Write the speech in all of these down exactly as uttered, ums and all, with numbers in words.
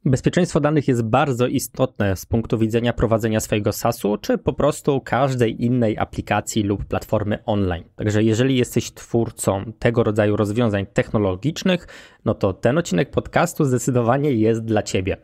Bezpieczeństwo danych jest bardzo istotne z punktu widzenia prowadzenia swojego sasu, czy po prostu każdej innej aplikacji lub platformy online. Także jeżeli jesteś twórcą tego rodzaju rozwiązań technologicznych, no to ten odcinek podcastu zdecydowanie jest dla Ciebie.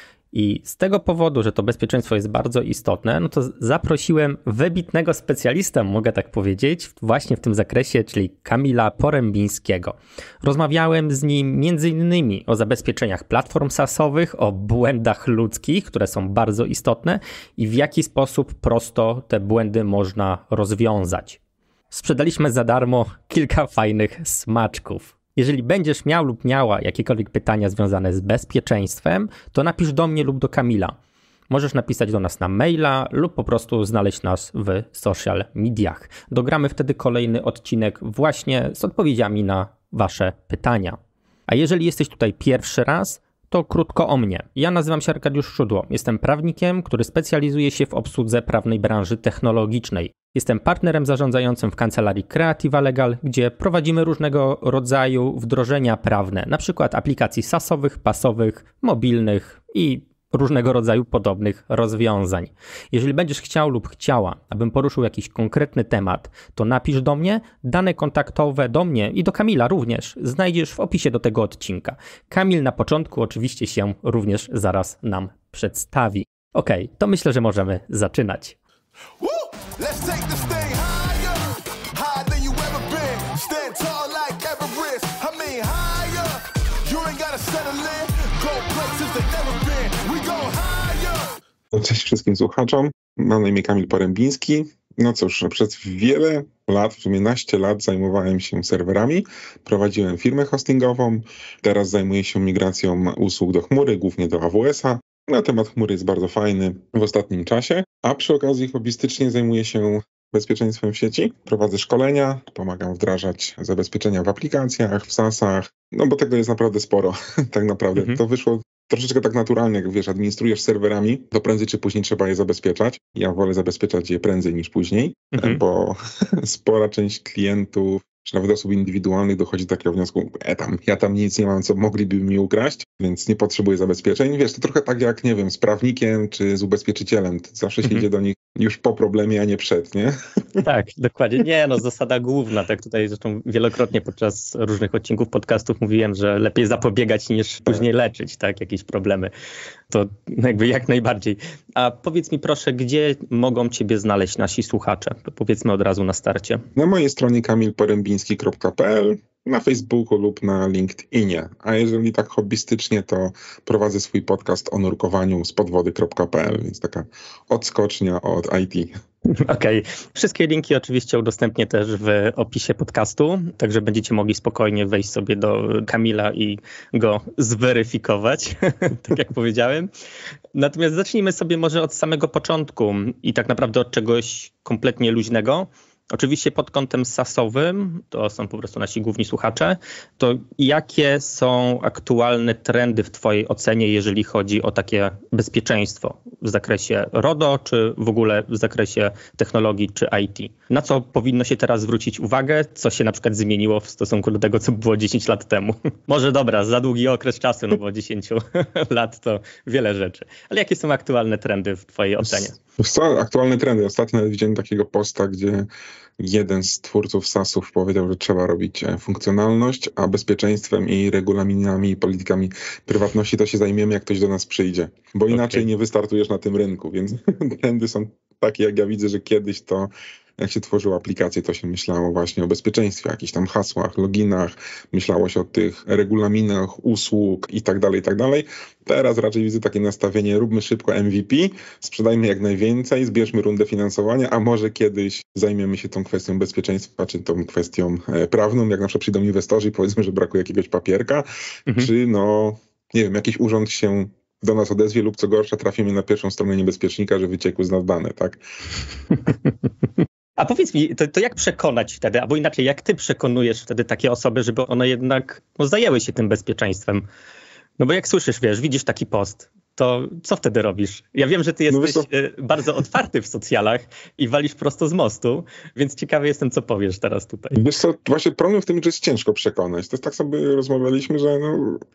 I z tego powodu, że to bezpieczeństwo jest bardzo istotne, no to zaprosiłem wybitnego specjalistę, mogę tak powiedzieć, właśnie w tym zakresie, czyli Kamila Porębińskiego. Rozmawiałem z nim między innymi o zabezpieczeniach platform sasowych, o błędach ludzkich, które są bardzo istotne i w jaki sposób prosto te błędy można rozwiązać. Sprzedaliśmy za darmo kilka fajnych smaczków. Jeżeli będziesz miał lub miała jakiekolwiek pytania związane z bezpieczeństwem, to napisz do mnie lub do Kamila. Możesz napisać do nas na maila lub po prostu znaleźć nas w social mediach. Dogramy wtedy kolejny odcinek właśnie z odpowiedziami na Wasze pytania. A jeżeli jesteś tutaj pierwszy raz, to krótko o mnie. Ja nazywam się Arkadiusz Szudło. Jestem prawnikiem, który specjalizuje się w obsłudze prawnej branży technologicznej. Jestem partnerem zarządzającym w kancelarii Creativa Legal, gdzie prowadzimy różnego rodzaju wdrożenia prawne, na przykład aplikacji sasowych, pasowych, mobilnych i różnego rodzaju podobnych rozwiązań. Jeżeli będziesz chciał lub chciała, abym poruszył jakiś konkretny temat, to napisz do mnie. Dane kontaktowe do mnie i do Kamila również znajdziesz w opisie do tego odcinka. Kamil na początku oczywiście się również zaraz nam przedstawi. Okej, to myślę, że możemy zaczynać. Let's take this thing higher, higher than you ever been. Stand tall like Everest. I mean higher. You ain't gotta settle in. Go places they never been. We go higher. Cześć wszystkim słuchaczom. Mam na imię Kamil Porębiński. No cóż, przez wiele lat, w sumie naście lat zajmowałem się serwerami. Prowadziłem firmę hostingową. Teraz zajmuję się migracją usług do chmury, głównie do A W S-a. Na temat chmury jest bardzo fajny w ostatnim czasie, a przy okazji hobbystycznie zajmuję się bezpieczeństwem w sieci. Prowadzę szkolenia, pomagam wdrażać zabezpieczenia w aplikacjach, w sasach, no bo tego jest naprawdę sporo. Tak naprawdę mhm. To wyszło troszeczkę tak naturalnie, jak wiesz, administrujesz serwerami, to prędzej czy później trzeba je zabezpieczać. Ja wolę zabezpieczać je prędzej niż później, mhm. bo spora część klientów, czy nawet osób indywidualnych dochodzi do takiego wniosku, e tam, ja tam nic nie mam, co mogliby mi ukraść, więc nie potrzebuję zabezpieczeń. Wiesz, to trochę tak jak, nie wiem, z prawnikiem czy z ubezpieczycielem. Zawsze się mm-hmm. idzie do nich już po problemie, a nie przed, nie? Tak, dokładnie. Nie, no zasada główna, tak tutaj zresztą wielokrotnie podczas różnych odcinków podcastów mówiłem, że lepiej zapobiegać niż później leczyć, tak, jakieś problemy. To jakby jak najbardziej. A powiedz mi proszę, gdzie mogą Ciebie znaleźć nasi słuchacze? To powiedzmy od razu na starcie. Na mojej stronie kamil porębiński kropka p l, na Facebooku lub na LinkedInie. A jeżeli tak hobbystycznie, to prowadzę swój podcast o nurkowaniu z podwody kropka p l, więc taka odskocznia od I T. Okej. Okay. Wszystkie linki oczywiście udostępnię też w opisie podcastu, także będziecie mogli spokojnie wejść sobie do Kamila i go zweryfikować, tak jak powiedziałem. Natomiast zacznijmy sobie może od samego początku i tak naprawdę od czegoś kompletnie luźnego. Oczywiście pod kątem sasowym, to są po prostu nasi główni słuchacze, to jakie są aktualne trendy w Twojej ocenie, jeżeli chodzi o takie bezpieczeństwo w zakresie RODO, czy w ogóle w zakresie technologii, czy I T? Na co powinno się teraz zwrócić uwagę, co się na przykład zmieniło w stosunku do tego, co było dziesięć lat temu? Może dobra, za długi okres czasu, no bo dziesięć lat to wiele rzeczy. Ale jakie są aktualne trendy w Twojej ocenie? Co, aktualne trendy. Ostatnio widziałem takiego posta, gdzie jeden z twórców sasów powiedział, że trzeba robić funkcjonalność, a bezpieczeństwem i regulaminami i politykami prywatności to się zajmiemy, jak ktoś do nas przyjdzie. Bo inaczej okay. nie wystartujesz na tym rynku, więc trendy są takie, jak ja widzę, że kiedyś to jak się tworzyło aplikacje, to się myślało właśnie o bezpieczeństwie, o jakichś tam hasłach, loginach, myślało się o tych regulaminach, usług i tak dalej, i tak dalej. Teraz raczej widzę takie nastawienie, róbmy szybko M V P, sprzedajmy jak najwięcej, zbierzmy rundę finansowania, a może kiedyś zajmiemy się tą kwestią bezpieczeństwa, czy tą kwestią prawną, jak na przykład przyjdą inwestorzy i powiedzmy, że brakuje jakiegoś papierka, mhm. czy no, nie wiem, jakiś urząd się do nas odezwie lub co gorsza trafimy na pierwszą stronę niebezpiecznika, że wyciekły z nas dane, tak? A powiedz mi, to, to jak przekonać wtedy, albo inaczej, jak ty przekonujesz wtedy takie osoby, żeby one jednak no, zajęły się tym bezpieczeństwem? No bo jak słyszysz, wiesz, widzisz taki post, to co wtedy robisz? Ja wiem, że ty jesteś no bardzo otwarty w socjalach i walisz prosto z mostu, więc ciekawy jestem, co powiesz teraz tutaj. Wiesz co, właśnie problem w tym, że jest ciężko przekonać. To jest tak sobie rozmawialiśmy, że no,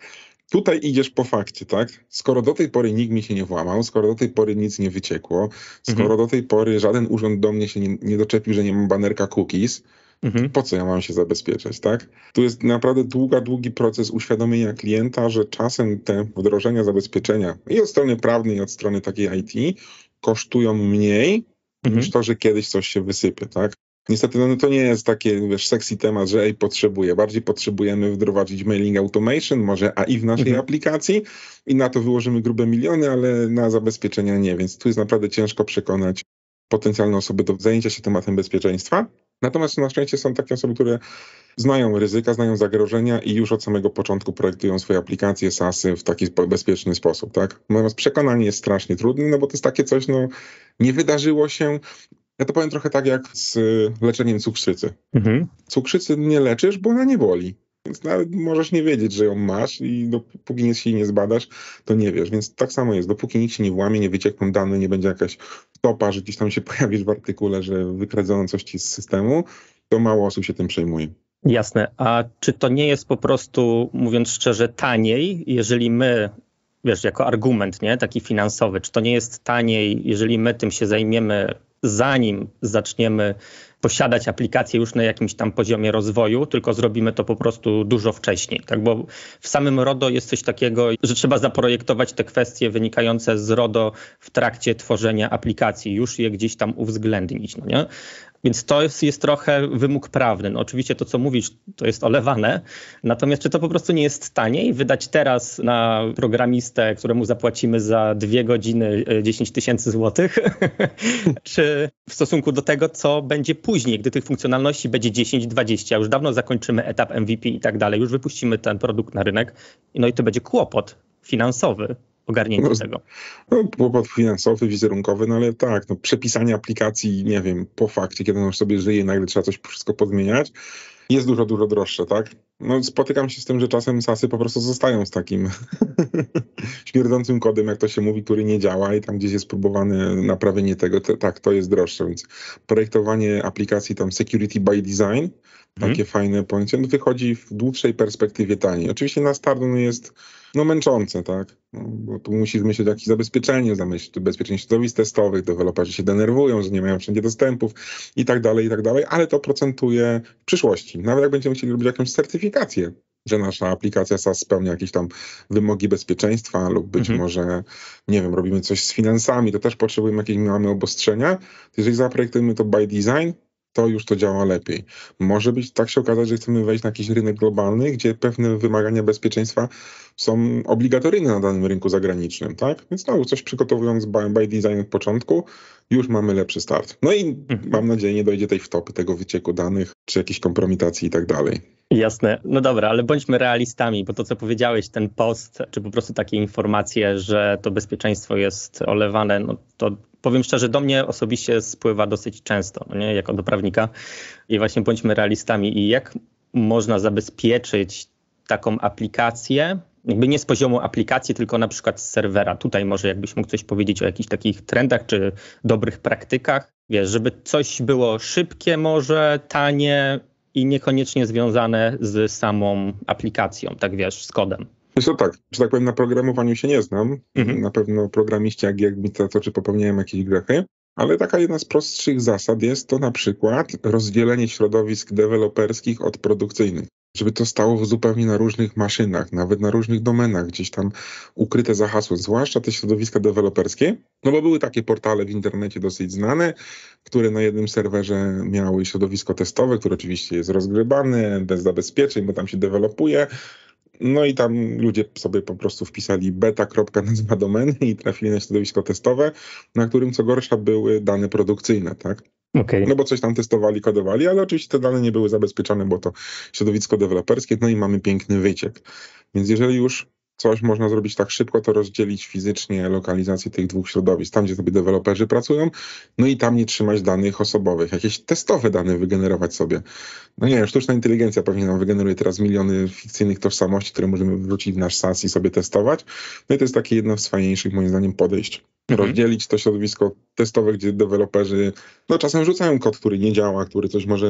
tutaj idziesz po fakcie, tak? Skoro do tej pory nikt mi się nie włamał, skoro do tej pory nic nie wyciekło, skoro mhm. do tej pory żaden urząd do mnie się nie, nie doczepił, że nie mam banerka cookies, mhm. po co ja mam się zabezpieczać, tak? Tu jest naprawdę długa, długi proces uświadomienia klienta, że czasem te wdrożenia zabezpieczenia i od strony prawnej, i od strony takiej I T kosztują mniej mhm. niż to, że kiedyś coś się wysypie, tak? Niestety no, to nie jest taki, wiesz, sexy temat, że ej, potrzebuję. Bardziej potrzebujemy wprowadzić mailing automation, może A I w naszej mhm. aplikacji i na to wyłożymy grube miliony, ale na zabezpieczenia nie, więc tu jest naprawdę ciężko przekonać potencjalne osoby do zajęcia się tematem bezpieczeństwa. Natomiast na szczęście są takie osoby, które znają ryzyka, znają zagrożenia i już od samego początku projektują swoje aplikacje, SaaSy w taki bezpieczny sposób, tak? Natomiast przekonanie jest strasznie trudne, no bo to jest takie coś, no nie wydarzyło się. Ja to powiem trochę tak jak z leczeniem cukrzycy. Mhm. Cukrzycy nie leczysz, bo ona nie boli. Więc nawet możesz nie wiedzieć, że ją masz i dopóki nic się nie zbadasz, to nie wiesz. Więc tak samo jest. Dopóki nikt się nie włamie, nie wyciekną dane, nie będzie jakaś stopa, że gdzieś tam się pojawisz w artykule, że wykradziono coś ci z systemu, to mało osób się tym przejmuje. Jasne. A czy to nie jest po prostu, mówiąc szczerze, taniej, jeżeli my, wiesz, jako argument, nie, taki finansowy, czy to nie jest taniej, jeżeli my tym się zajmiemy, zanim zaczniemy posiadać aplikację już na jakimś tam poziomie rozwoju, tylko zrobimy to po prostu dużo wcześniej, tak? Bo w samym RODO jest coś takiego, że trzeba zaprojektować te kwestie wynikające z RODO w trakcie tworzenia aplikacji, już je gdzieś tam uwzględnić, no nie? Więc to jest, jest trochę wymóg prawny. No oczywiście to, co mówisz, to jest olewane. Natomiast czy to po prostu nie jest taniej wydać teraz na programistę, któremu zapłacimy za dwie godziny dziesięć tysięcy złotych, czy w stosunku do tego, co będzie później, gdy tych funkcjonalności będzie dziesięć, dwadzieścia, już dawno zakończymy etap M V P i tak dalej, już wypuścimy ten produkt na rynek, no i to będzie kłopot finansowy. Ogarnięcie no, tego. No, kłopot finansowy, wizerunkowy, no ale tak, no, przepisanie aplikacji, nie wiem, po fakcie, kiedy on już sobie żyje, nagle trzeba coś wszystko podmieniać, jest dużo, dużo droższe, tak? No spotykam się z tym, że czasem SaaSy po prostu zostają z takim śmierdzącym kodem, jak to się mówi, który nie działa i tam gdzieś jest próbowane naprawienie tego, to, tak, to jest droższe, więc projektowanie aplikacji tam security by design, takie hmm. fajne pojęcie, no, wychodzi w dłuższej perspektywie taniej. Oczywiście na start no, jest no męczące, tak? No, bo tu musisz myśleć o jakieś zabezpieczenie, zamyślić bezpieczenie środowisk testowych, deweloperzy się denerwują, że nie mają wszędzie dostępów i tak dalej, i tak dalej, ale to procentuje w przyszłości. Nawet jak będziemy chcieli robić jakąś certyfikację, że nasza aplikacja SaaS spełnia jakieś tam wymogi bezpieczeństwa lub być mhm. może, nie wiem, robimy coś z finansami, to też potrzebujemy jakieś mamy obostrzenia. Jeżeli zaprojektujemy to by design, to już to działa lepiej. Może być tak się okazać, że chcemy wejść na jakiś rynek globalny, gdzie pewne wymagania bezpieczeństwa są obligatoryjne na danym rynku zagranicznym, tak? Więc znowu coś przygotowując by, by design od początku, już mamy lepszy start. No i mhm. mam nadzieję, nie dojdzie tej wtopy, tego wycieku danych, czy jakiejś kompromitacji i tak dalej. Jasne. No dobra, ale bądźmy realistami, bo to, co powiedziałeś, ten post, czy po prostu takie informacje, że to bezpieczeństwo jest olewane, no to powiem szczerze, do mnie osobiście spływa dosyć często, no nie, jako do prawnika. I właśnie bądźmy realistami. I jak można zabezpieczyć taką aplikację, jakby nie z poziomu aplikacji, tylko na przykład z serwera. Tutaj może jakbyś mógł coś powiedzieć o jakichś takich trendach czy dobrych praktykach. Wiesz, żeby coś było szybkie może, tanie i niekoniecznie związane z samą aplikacją, tak wiesz, z kodem. Wiesz co, tak, że tak powiem, na programowaniu się nie znam. Mhm. Na pewno programiści, jak, jak mi to, to, czy popełniają jakieś grzechy, ale taka jedna z prostszych zasad jest to na przykład rozdzielenie środowisk deweloperskich od produkcyjnych. Żeby to stało zupełnie na różnych maszynach, nawet na różnych domenach, gdzieś tam ukryte za hasłem, zwłaszcza te środowiska deweloperskie, no bo były takie portale w internecie dosyć znane, które na jednym serwerze miały środowisko testowe, które oczywiście jest rozgrzebane, bez zabezpieczeń, bo tam się dewelopuje. No i tam ludzie sobie po prostu wpisali beta kropka nazwa domeny i trafili na środowisko testowe, na którym co gorsza były dane produkcyjne, tak? Okay. No bo coś tam testowali, kodowali, ale oczywiście te dane nie były zabezpieczone, bo to środowisko deweloperskie, no i mamy piękny wyciek. Więc jeżeli już coś można zrobić tak szybko, to rozdzielić fizycznie lokalizację tych dwóch środowisk, tam gdzie sobie deweloperzy pracują, no i tam nie trzymać danych osobowych, jakieś testowe dane wygenerować sobie. No nie wiem, sztuczna inteligencja pewnie nam wygeneruje teraz miliony fikcyjnych tożsamości, które możemy wrzucić w nasz SaaS i sobie testować. No i to jest takie jedno z fajniejszych moim zdaniem podejść. Mhm. Rozdzielić to środowisko testowe, gdzie deweloperzy no czasem rzucają kod, który nie działa, który coś może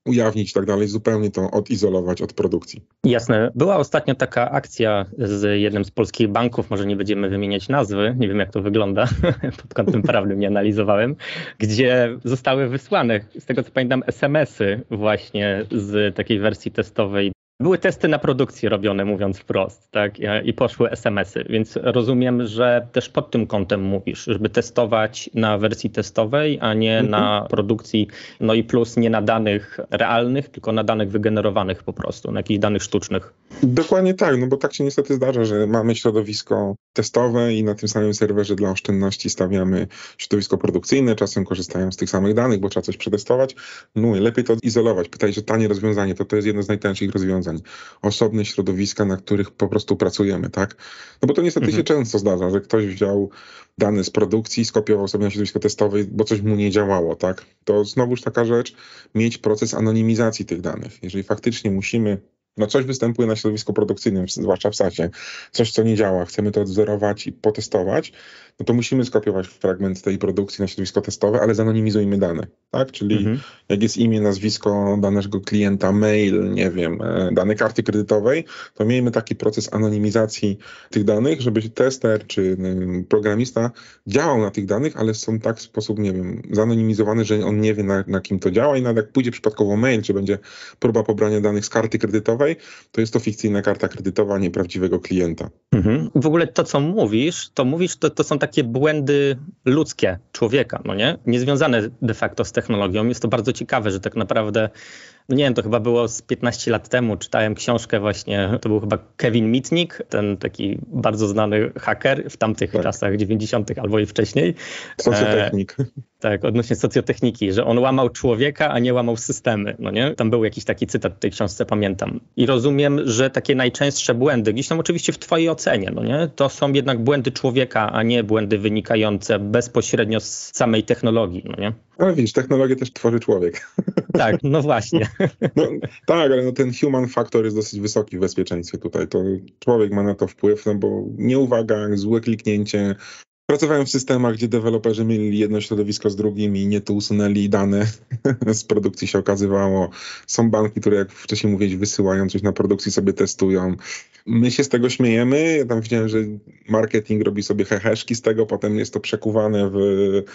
ujawnić i tak dalej, zupełnie to odizolować od produkcji. Jasne. Była ostatnio taka akcja z jednym z polskich banków, może nie będziemy wymieniać nazwy, nie wiem jak to wygląda, pod kątem prawnym nie analizowałem, gdzie zostały wysłane, z tego co pamiętam, es em esy właśnie z takiej wersji testowej. Były testy na produkcji robione, mówiąc wprost, tak? I poszły es em esy, więc rozumiem, że też pod tym kątem mówisz, żeby testować na wersji testowej, a nie mhm. na produkcji, no i plus nie na danych realnych, tylko na danych wygenerowanych po prostu, na jakichś danych sztucznych. Dokładnie tak, no bo tak się niestety zdarza, że mamy środowisko testowe i na tym samym serwerze dla oszczędności stawiamy środowisko produkcyjne, czasem korzystają z tych samych danych, bo trzeba coś przetestować. No i lepiej to izolować. Pytaj, że tanie rozwiązanie, to to jest jedno z najtańszych rozwiązań. Osobne środowiska, na których po prostu pracujemy, tak? No bo to niestety mhm. się często zdarza, że ktoś wziął dane z produkcji, skopiował sobie na środowisko testowe, bo coś mu nie działało, tak? To znowuż taka rzecz, mieć proces anonimizacji tych danych. Jeżeli faktycznie musimy, no coś występuje na środowisku produkcyjnym, zwłaszcza w sasie, coś co nie działa, chcemy to odwzorować i potestować, no to musimy skopiować fragment tej produkcji na środowisko testowe, ale zanonimizujmy dane, tak? Czyli mhm. jak jest imię, nazwisko danego klienta, mail, nie wiem, dane karty kredytowej, to miejmy taki proces anonimizacji tych danych, żeby tester czy programista działał na tych danych, ale są tak w sposób, nie wiem, zanonimizowany, że on nie wie na, na kim to działa i nawet jak pójdzie przypadkowo mail, czy będzie próba pobrania danych z karty kredytowej, to jest to fikcyjna karta kredytowa nieprawdziwego klienta. Mhm. W ogóle to, co mówisz, to mówisz, to, to są takie błędy ludzkie człowieka, no nie? Niezwiązane de facto z technologią. Jest to bardzo ciekawe, że tak naprawdę, no nie wiem, to chyba było z piętnaście lat temu, czytałem książkę właśnie, to był chyba Kevin Mitnick, ten taki bardzo znany haker w tamtych tak. czasach dziewięćdziesiątych albo i wcześniej. Socjotechnik. E, tak, odnośnie socjotechniki, że on łamał człowieka, a nie łamał systemy, no nie? Tam był jakiś taki cytat w tej książce, pamiętam. I rozumiem, że takie najczęstsze błędy, gdzieś tam oczywiście w twojej ocenie, no nie? To są jednak błędy człowieka, a nie błędy wynikające bezpośrednio z samej technologii, no nie? Ale widzisz, technologię też tworzy człowiek. Tak, no właśnie. No, tak, ale no ten human factor jest dosyć wysoki w bezpieczeństwie tutaj. To człowiek ma na to wpływ, no bo nieuwaga, złe kliknięcie. Pracowałem w systemach, gdzie deweloperzy mieli jedno środowisko z drugim i nie tu usunęli dane z produkcji, się okazywało. Są banki, które, jak wcześniej mówiłeś, wysyłają coś na produkcji, sobie testują. My się z tego śmiejemy. Ja tam widziałem, że marketing robi sobie heheszki z tego, potem jest to przekuwane w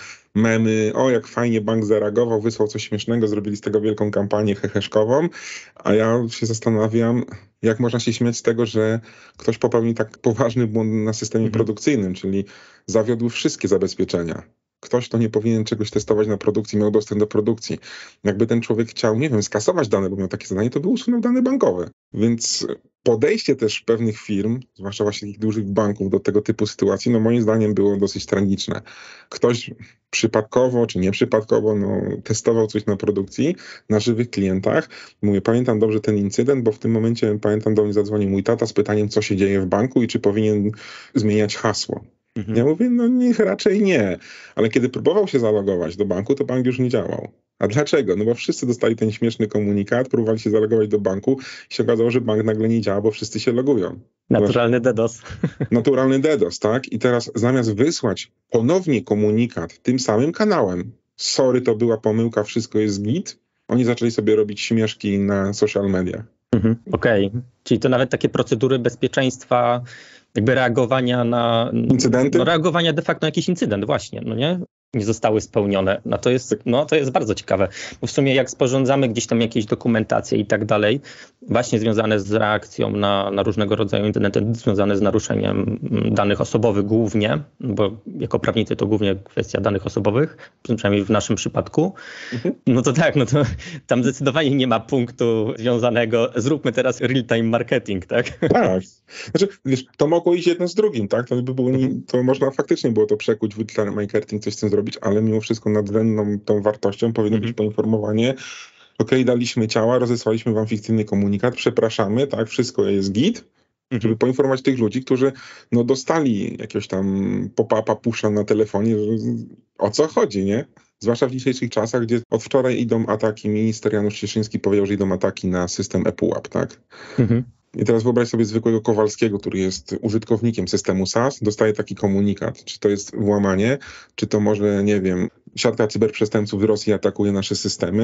memy. O, jak fajnie bank zareagował, wysłał coś śmiesznego, zrobili z tego wielką kampanię heheszkową. A ja się zastanawiam, jak można się śmiać z tego, że ktoś popełni tak poważny błąd na systemie mhm. produkcyjnym, czyli zawiodł wszystkie zabezpieczenia. Ktoś, kto nie powinien czegoś testować na produkcji, miał dostęp do produkcji. Jakby ten człowiek chciał, nie wiem, skasować dane, bo miał takie zadanie, to by usunął dane bankowe. Więc podejście też pewnych firm, zwłaszcza właśnie takich dużych banków do tego typu sytuacji, no moim zdaniem było dosyć tragiczne. Ktoś przypadkowo, czy nieprzypadkowo, no, testował coś na produkcji, na żywych klientach. Mówię, pamiętam dobrze ten incydent, bo w tym momencie, pamiętam, do mnie zadzwonił mój tata z pytaniem, co się dzieje w banku i czy powinien zmieniać hasło. Mhm. Ja mówię, no niech raczej nie. Ale kiedy próbował się zalogować do banku, to bank już nie działał. A dlaczego? No bo wszyscy dostali ten śmieszny komunikat, próbowali się zalogować do banku i się okazało, że bank nagle nie działa, bo wszyscy się logują. Naturalny DDoS. Naturalny DDoS, tak? I teraz zamiast wysłać ponownie komunikat tym samym kanałem, sorry, to była pomyłka, wszystko jest git, oni zaczęli sobie robić śmieszki na social mediach. Mhm. Okej, okay. Czyli to nawet takie procedury bezpieczeństwa, jakby reagowania na... Incydenty? No, reagowania de facto na jakiś incydent właśnie, no nie? Nie zostały spełnione. No to jest, no to jest bardzo ciekawe. Bo w sumie jak sporządzamy gdzieś tam jakieś dokumentacje i tak dalej, właśnie związane z reakcją na, na różnego rodzaju incydenty, związane z naruszeniem danych osobowych głównie, bo jako prawnicy to głównie kwestia danych osobowych, przynajmniej w naszym przypadku, mhm. no to tak, no to tam zdecydowanie nie ma punktu związanego, zróbmy teraz real-time marketing, tak? Tak. Znaczy, wiesz, to mogło iść jedno z drugim, tak? To by było, to można faktycznie było to przekuć w real-time marketing, coś z tym zrobić, ale mimo wszystko nadrzędną tą wartością powinno mm-hmm. być poinformowanie, ok, daliśmy ciała, rozesłaliśmy wam fikcyjny komunikat, przepraszamy, tak, wszystko jest git, mm-hmm. żeby poinformować tych ludzi, którzy no dostali jakiegoś tam pop-upa, pusha na telefonie, że, o co chodzi, nie? Zwłaszcza w dzisiejszych czasach, gdzie od wczoraj idą ataki, minister Janusz Cieszyński powiedział, że idą ataki na system ePUAP, tak? Mm-hmm. I teraz wyobraź sobie zwykłego Kowalskiego, który jest użytkownikiem systemu S A S, dostaje taki komunikat. Czy to jest włamanie, czy to może, nie wiem, siatka cyberprzestępców w Rosji atakuje nasze systemy,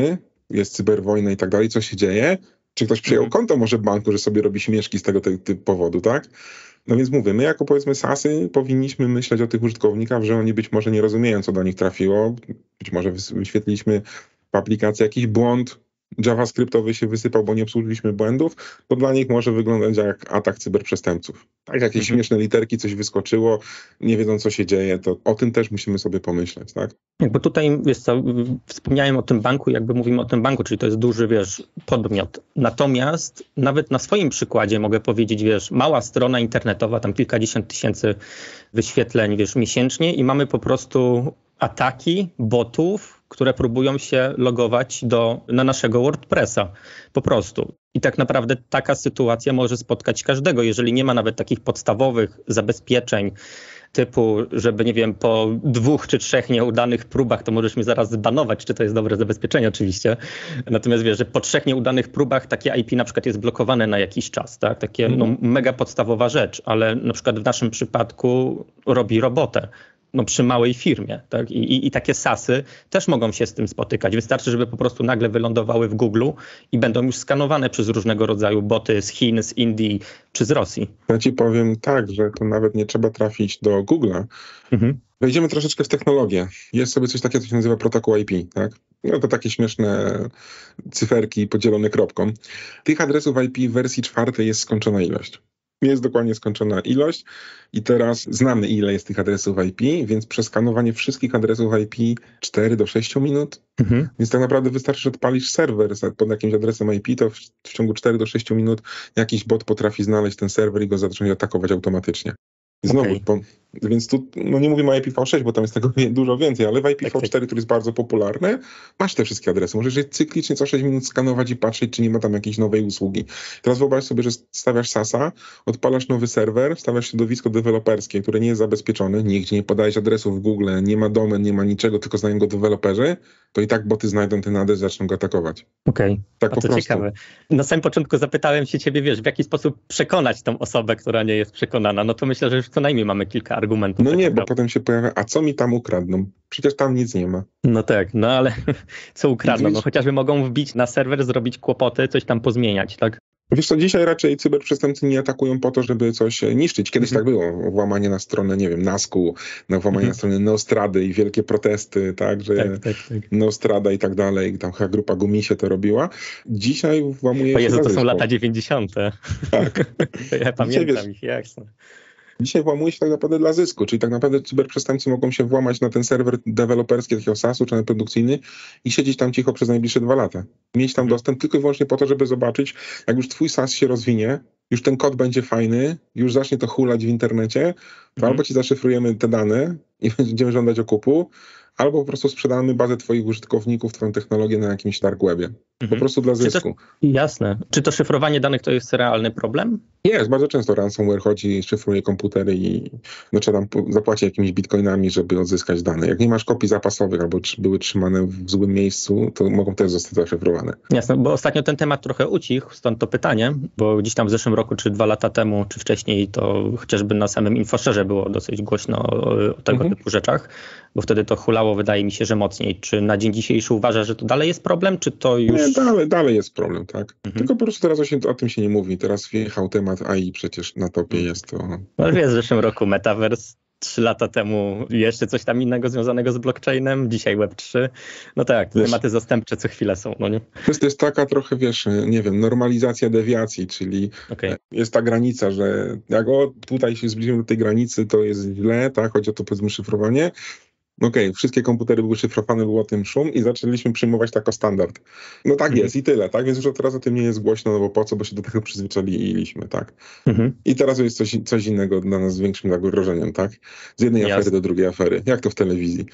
jest cyberwojna i tak dalej, co się dzieje? Czy ktoś przejął konto może banku, że sobie robi śmieszki z tego typu powodu, tak? No więc mówię, my jako powiedzmy SaaSy powinniśmy myśleć o tych użytkownikach, że oni być może nie rozumieją, co do nich trafiło. Być może wyświetliliśmy w aplikacji jakiś błąd javascriptowy się wysypał, bo nie obsłużyliśmy błędów, to dla nich może wyglądać jak atak cyberprzestępców. Tak, jakieś mhm. śmieszne literki, coś wyskoczyło, nie wiedzą, co się dzieje, to o tym też musimy sobie pomyśleć, tak? Jakby tutaj, wiesz co, wspomniałem o tym banku, jakby mówimy o tym banku, czyli to jest duży, wiesz, podmiot. Natomiast nawet na swoim przykładzie mogę powiedzieć, wiesz, mała strona internetowa, tam kilkadziesiąt tysięcy wyświetleń, wiesz, miesięcznie i mamy po prostu ataki botów, które próbują się logować do, na naszego WordPressa. Po prostu. I tak naprawdę taka sytuacja może spotkać każdego, jeżeli nie ma nawet takich podstawowych zabezpieczeń typu, żeby, nie wiem, po dwóch czy trzech nieudanych próbach, to możesz mnie zaraz zbanować, czy to jest dobre zabezpieczenie oczywiście. Natomiast wiesz, że po trzech nieudanych próbach takie I P na przykład jest blokowane na jakiś czas, tak? Takie no, mega podstawowa rzecz, ale na przykład w naszym przypadku robi robotę. No przy małej firmie, tak? I, i, i takie SaaSy też mogą się z tym spotykać. Wystarczy, żeby po prostu nagle wylądowały w Google i będą już skanowane przez różnego rodzaju boty z Chin, z Indii czy z Rosji. Ja ci powiem tak, że to nawet nie trzeba trafić do Google'a. Mhm. Wejdziemy troszeczkę w technologię. Jest sobie coś takiego, co się nazywa protokół I P, tak? No to takie śmieszne cyferki podzielone kropką. Tych adresów I P w wersji czwartej jest skończona ilość. Jest dokładnie skończona ilość i teraz znamy, ile jest tych adresów I P, więc przeskanowanie wszystkich adresów I P cztery do sześciu minut. Mhm. Więc tak naprawdę wystarczy, że odpalisz serwer pod jakimś adresem I P, to w, w ciągu czterech do sześciu minut jakiś bot potrafi znaleźć ten serwer i go zacząć atakować automatycznie. Znowu, okay. bo, więc tu no nie mówimy o I P v sześć, bo tam jest tego dużo więcej, ale w I P v cztery, który jest bardzo popularny, masz te wszystkie adresy. Możesz je cyklicznie co sześć minut skanować i patrzeć, czy nie ma tam jakiejś nowej usługi. Teraz wyobraź sobie, że stawiasz SaaSa, odpalasz nowy serwer, stawiasz środowisko deweloperskie, które nie jest zabezpieczone, nigdzie nie podajesz adresu w Google, nie ma domen, nie ma niczego, tylko znają go deweloperzy, to i tak boty znajdą ten adres i zaczną go atakować. Okej, okay. Tak A po to prostu. Ciekawe. Na samym początku zapytałem się ciebie, wiesz, w jaki sposób przekonać tą osobę, która nie jest przekonana. No to myślę, że już co najmniej mamy kilka argumentów. No tak nie, naprawdę. bo potem się pojawia, a co mi tam ukradną? Przecież tam nic nie ma. No tak, no ale co ukradną? No chociażby mogą wbić na serwer, zrobić kłopoty, coś tam pozmieniać, tak? Wiesz co, dzisiaj raczej cyberprzestępcy nie atakują po to, żeby coś niszczyć. Kiedyś mm-hmm. tak było. Włamanie na stronę, nie wiem, Nasku, na włamanie mm-hmm. na stronę Neostrady i wielkie protesty, tak, że tak, tak, tak. Neostrada i tak dalej, tam chyba grupa Gumisie to robiła. Dzisiaj włamuje o Jezu, się to są lata dziewięćdziesiąte. Tak. Ja pamiętam ich, jasne. Dzisiaj włamuje się tak naprawdę dla zysku, czyli tak naprawdę cyberprzestępcy mogą się włamać na ten serwer deweloperski takiego SaaSu czy na produkcyjny i siedzieć tam cicho przez najbliższe dwa lata. Mieć tam dostęp tylko i wyłącznie po to, żeby zobaczyć, jak już twój SaaS się rozwinie, już ten kod będzie fajny, już zacznie to hulać w internecie, to mm. albo ci zaszyfrujemy te dane i będziemy żądać okupu, albo po prostu sprzedamy bazę twoich użytkowników, twoją technologię na jakimś dark webie. Mhm. Po prostu dla zysku. To, jasne. Czy to szyfrowanie danych to jest realny problem? Jest, bardzo często ransomware chodzi, szyfruje komputery i no, trzeba tam zapłacić jakimiś bitcoinami, żeby odzyskać dane. Jak nie masz kopii zapasowych albo były trzymane w złym miejscu, to mogą też zostać zaszyfrowane. Jasne, bo ostatnio ten temat trochę ucichł, stąd to pytanie, bo gdzieś tam w zeszłym roku, czy dwa lata temu, czy wcześniej, to chociażby na samym InfoSharze było dosyć głośno o, o tego mhm. typu rzeczach, bo wtedy to hulało, wydaje mi się, że mocniej. Czy na dzień dzisiejszy uważasz, że to dalej jest problem, czy to już... Nie, dalej, dalej jest problem, tak. Mhm. Tylko po prostu teraz o, się, o tym się nie mówi. Teraz wjechał temat A I, przecież na topie jest to... No wiesz, w zeszłym roku Metaverse, trzy lata temu jeszcze coś tam innego związanego z blockchainem, dzisiaj web trzy. No tak, te wiesz, tematy zastępcze co chwilę są, no nie? To jest, to jest taka trochę, wiesz, nie wiem, normalizacja dewiacji, czyli okay. jest ta granica, że jak o, tutaj się zbliżymy do tej granicy, to jest źle, tak, chodzi o to, powiedzmy, szyfrowanie. Okej, okay, wszystkie komputery były szyfrowane, było o tym szum i zaczęliśmy przyjmować to jako standard. No tak mm. jest i tyle, tak? Więc już od teraz o tym nie jest głośno, no bo po co, bo się do tego przyzwyczailiśmy, tak? Mm-hmm. I teraz jest coś, coś innego dla nas z większym zagrożeniem, tak? Z jednej Jasne. afery do drugiej afery. Jak to w telewizji?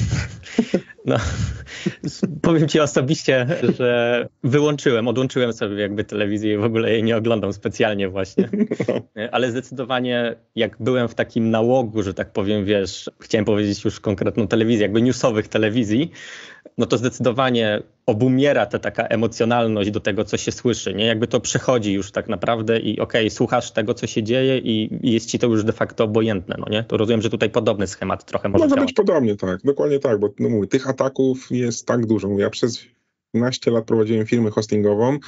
No, powiem ci osobiście, że wyłączyłem, odłączyłem sobie jakby telewizję i w ogóle jej nie oglądam specjalnie właśnie. Ale zdecydowanie jak byłem w takim nałogu, że tak powiem, wiesz, chciałem powiedzieć już konkretną telewizję, jakby newsowych telewizji, no to zdecydowanie obumiera ta taka emocjonalność do tego, co się słyszy, nie? Jakby to przechodzi już tak naprawdę i okej, okay, słuchasz tego, co się dzieje i, i jest ci to już de facto obojętne, no nie? To rozumiem, że tutaj podobny schemat trochę może Może działać. być podobnie, tak, dokładnie tak, bo no mówię, tych ataków jest tak dużo. Mówię, ja przez naście lat prowadziłem firmę hostingową,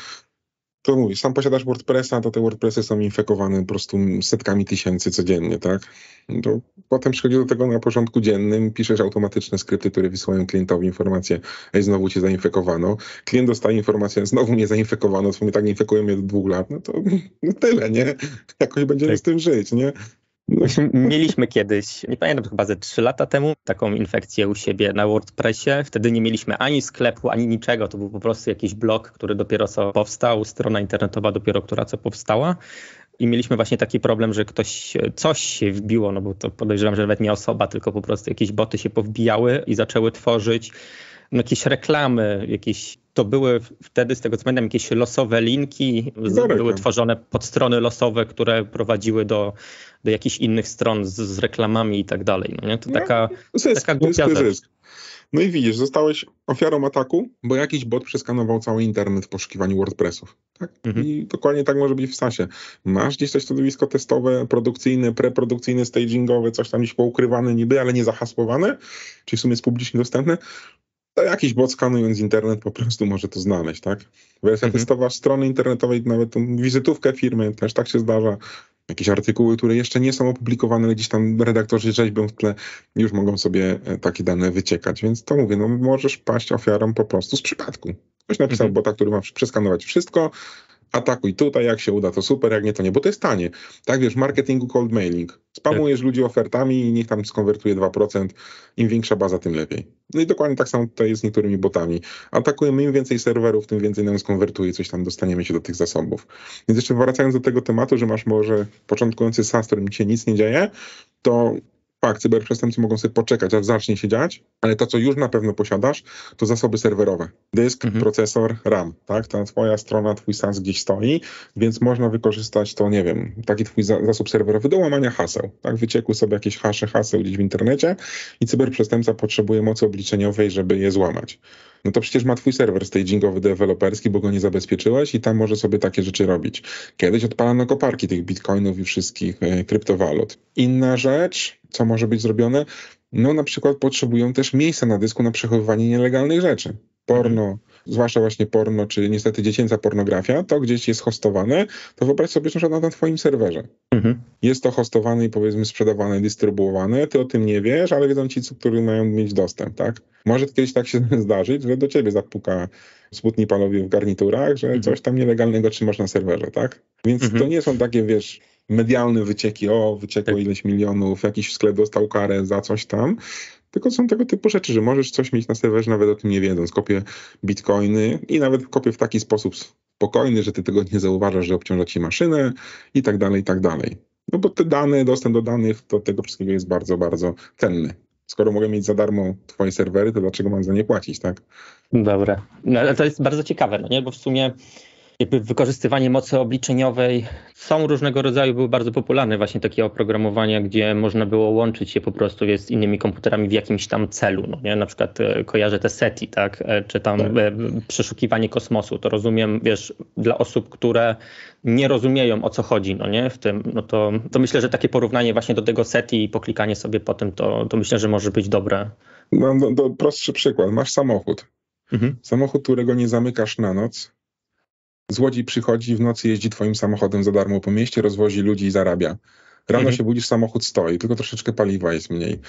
to mówisz, sam posiadasz WordPressa, to te WordPressy są infekowane po prostu setkami tysięcy codziennie, tak? To potem przychodzi do tego na porządku dziennym, piszesz automatyczne skrypty, które wysyłają klientowi informację, ej, znowu cię zainfekowano. Klient dostaje informację, znowu mnie zainfekowano, to mnie tak infekują mnie do dwóch lat, no to no tyle, nie? Jakoś będziemy tak z tym żyć, nie? No. Mieliśmy kiedyś, nie pamiętam, chyba ze trzy lata temu, taką infekcję u siebie na WordPressie. Wtedy nie mieliśmy ani sklepu, ani niczego. To był po prostu jakiś blog, który dopiero co powstał, strona internetowa dopiero, która co powstała. I mieliśmy właśnie taki problem, że ktoś, coś się wbiło, no bo to podejrzewam, że nawet nie osoba, tylko po prostu jakieś boty się powbijały i zaczęły tworzyć no, jakieś reklamy, jakieś, to były wtedy, z tego co pamiętam, jakieś losowe linki, z, były tworzone podstrony losowe, które prowadziły do, do jakichś innych stron z, z reklamami i tak dalej. No, nie? To no, taka, zysk, taka głupia zysk, rzecz. zysk. No i widzisz, zostałeś ofiarą ataku, bo jakiś bot przeskanował cały internet w poszukiwaniu WordPressów. Tak? Mhm. I dokładnie tak może być w sasie. Masz gdzieś coś środowisko testowe, produkcyjne, preprodukcyjne, stagingowe, coś tam gdzieś poukrywane niby, ale nie zahasłowane, czyli w sumie jest publicznie dostępne. To jakiś bot skanując internet po prostu może to znaleźć, tak? Wersja mhm. testowa strony internetowej, nawet tą wizytówkę firmy, też tak się zdarza. Jakieś artykuły, które jeszcze nie są opublikowane, ale gdzieś tam redaktorzy rzeźbią w tle, już mogą sobie takie dane wyciekać. Więc to mówię, no możesz paść ofiarą po prostu z przypadku. Ktoś napisał mhm. bota, który ma przeskanować wszystko, atakuj tutaj, jak się uda, to super, jak nie, to nie, bo to jest tanie. Tak, wiesz, w marketingu cold mailing. Spamujesz tak. ludzi ofertami i niech tam skonwertuje dwa procent. Im większa baza, tym lepiej. No i dokładnie tak samo tutaj jest z niektórymi botami. Atakujemy im więcej serwerów, tym więcej nam skonwertuje, coś tam dostaniemy się do tych zasobów. Więc jeszcze wracając do tego tematu, że masz może początkujący SaaS, w którym ci się nic nie dzieje, to fakt, cyberprzestępcy mogą sobie poczekać, aż zacznie się dziać, ale to, co już na pewno posiadasz, to zasoby serwerowe. Dysk, mhm. procesor, RAM, tak? Ta twoja strona, twój SaaS gdzieś stoi, więc można wykorzystać to, nie wiem, taki twój za- zasób serwerowy do łamania haseł, tak? Wyciekły sobie jakieś hasze haseł gdzieś w internecie i cyberprzestępca potrzebuje mocy obliczeniowej, żeby je złamać. No to przecież ma twój serwer stagingowy, deweloperski, bo go nie zabezpieczyłeś i tam może sobie takie rzeczy robić. Kiedyś odpalano koparki tych bitcoinów i wszystkich e, kryptowalut. Inna rzecz, co może być zrobione, no na przykład potrzebują też miejsca na dysku na przechowywanie nielegalnych rzeczy. Porno, mhm. zwłaszcza właśnie porno, czy niestety dziecięca pornografia, to gdzieś jest hostowane, to wyobraź sobie, że na twoim serwerze. Mhm. Jest to hostowane i powiedzmy sprzedawane, dystrybuowane, ty o tym nie wiesz, ale wiedzą ci, którzy mają mieć dostęp, tak? Może kiedyś tak się zdarzyć, że do ciebie zapuka smutni panowie w garniturach, że mhm. coś tam nielegalnego trzymasz na serwerze, tak? Więc mhm. to nie są takie, wiesz, medialne wycieki, o, wyciekło tak. ileś milionów, jakiś sklep dostał karę za coś tam, tylko są tego typu rzeczy, że możesz coś mieć na serwerze nawet o tym nie wiedząc. Kopię bitcoiny i nawet kopię w taki sposób spokojny, że ty tego nie zauważasz, że obciąża ci maszynę i tak dalej, i tak dalej. No bo te dane, dostęp do danych, to tego wszystkiego jest bardzo, bardzo cenny. Skoro mogę mieć za darmo twoje serwery, to dlaczego mam za nie płacić, tak? Dobra, no ale to jest bardzo ciekawe, no nie? Bo w sumie jakby wykorzystywanie mocy obliczeniowej, są różnego rodzaju, były bardzo popularne właśnie takie oprogramowania, gdzie można było łączyć się po prostu z innymi komputerami w jakimś tam celu, no nie? Na przykład e, kojarzę te SETI, tak? E, czy tam tak. E, przeszukiwanie kosmosu, to rozumiem, wiesz, dla osób, które nie rozumieją, o co chodzi, no nie? W tym, no to, to myślę, że takie porównanie właśnie do tego SETI i poklikanie sobie po tym, to, to myślę, że może być dobre. Mam do, do prostszy przykład, masz samochód. Mhm. Samochód, którego nie zamykasz na noc. Złodziej przychodzi, w nocy jeździ twoim samochodem za darmo po mieście, rozwozi ludzi i zarabia. Rano mhm. się budzisz, samochód stoi, tylko troszeczkę paliwa jest mniej.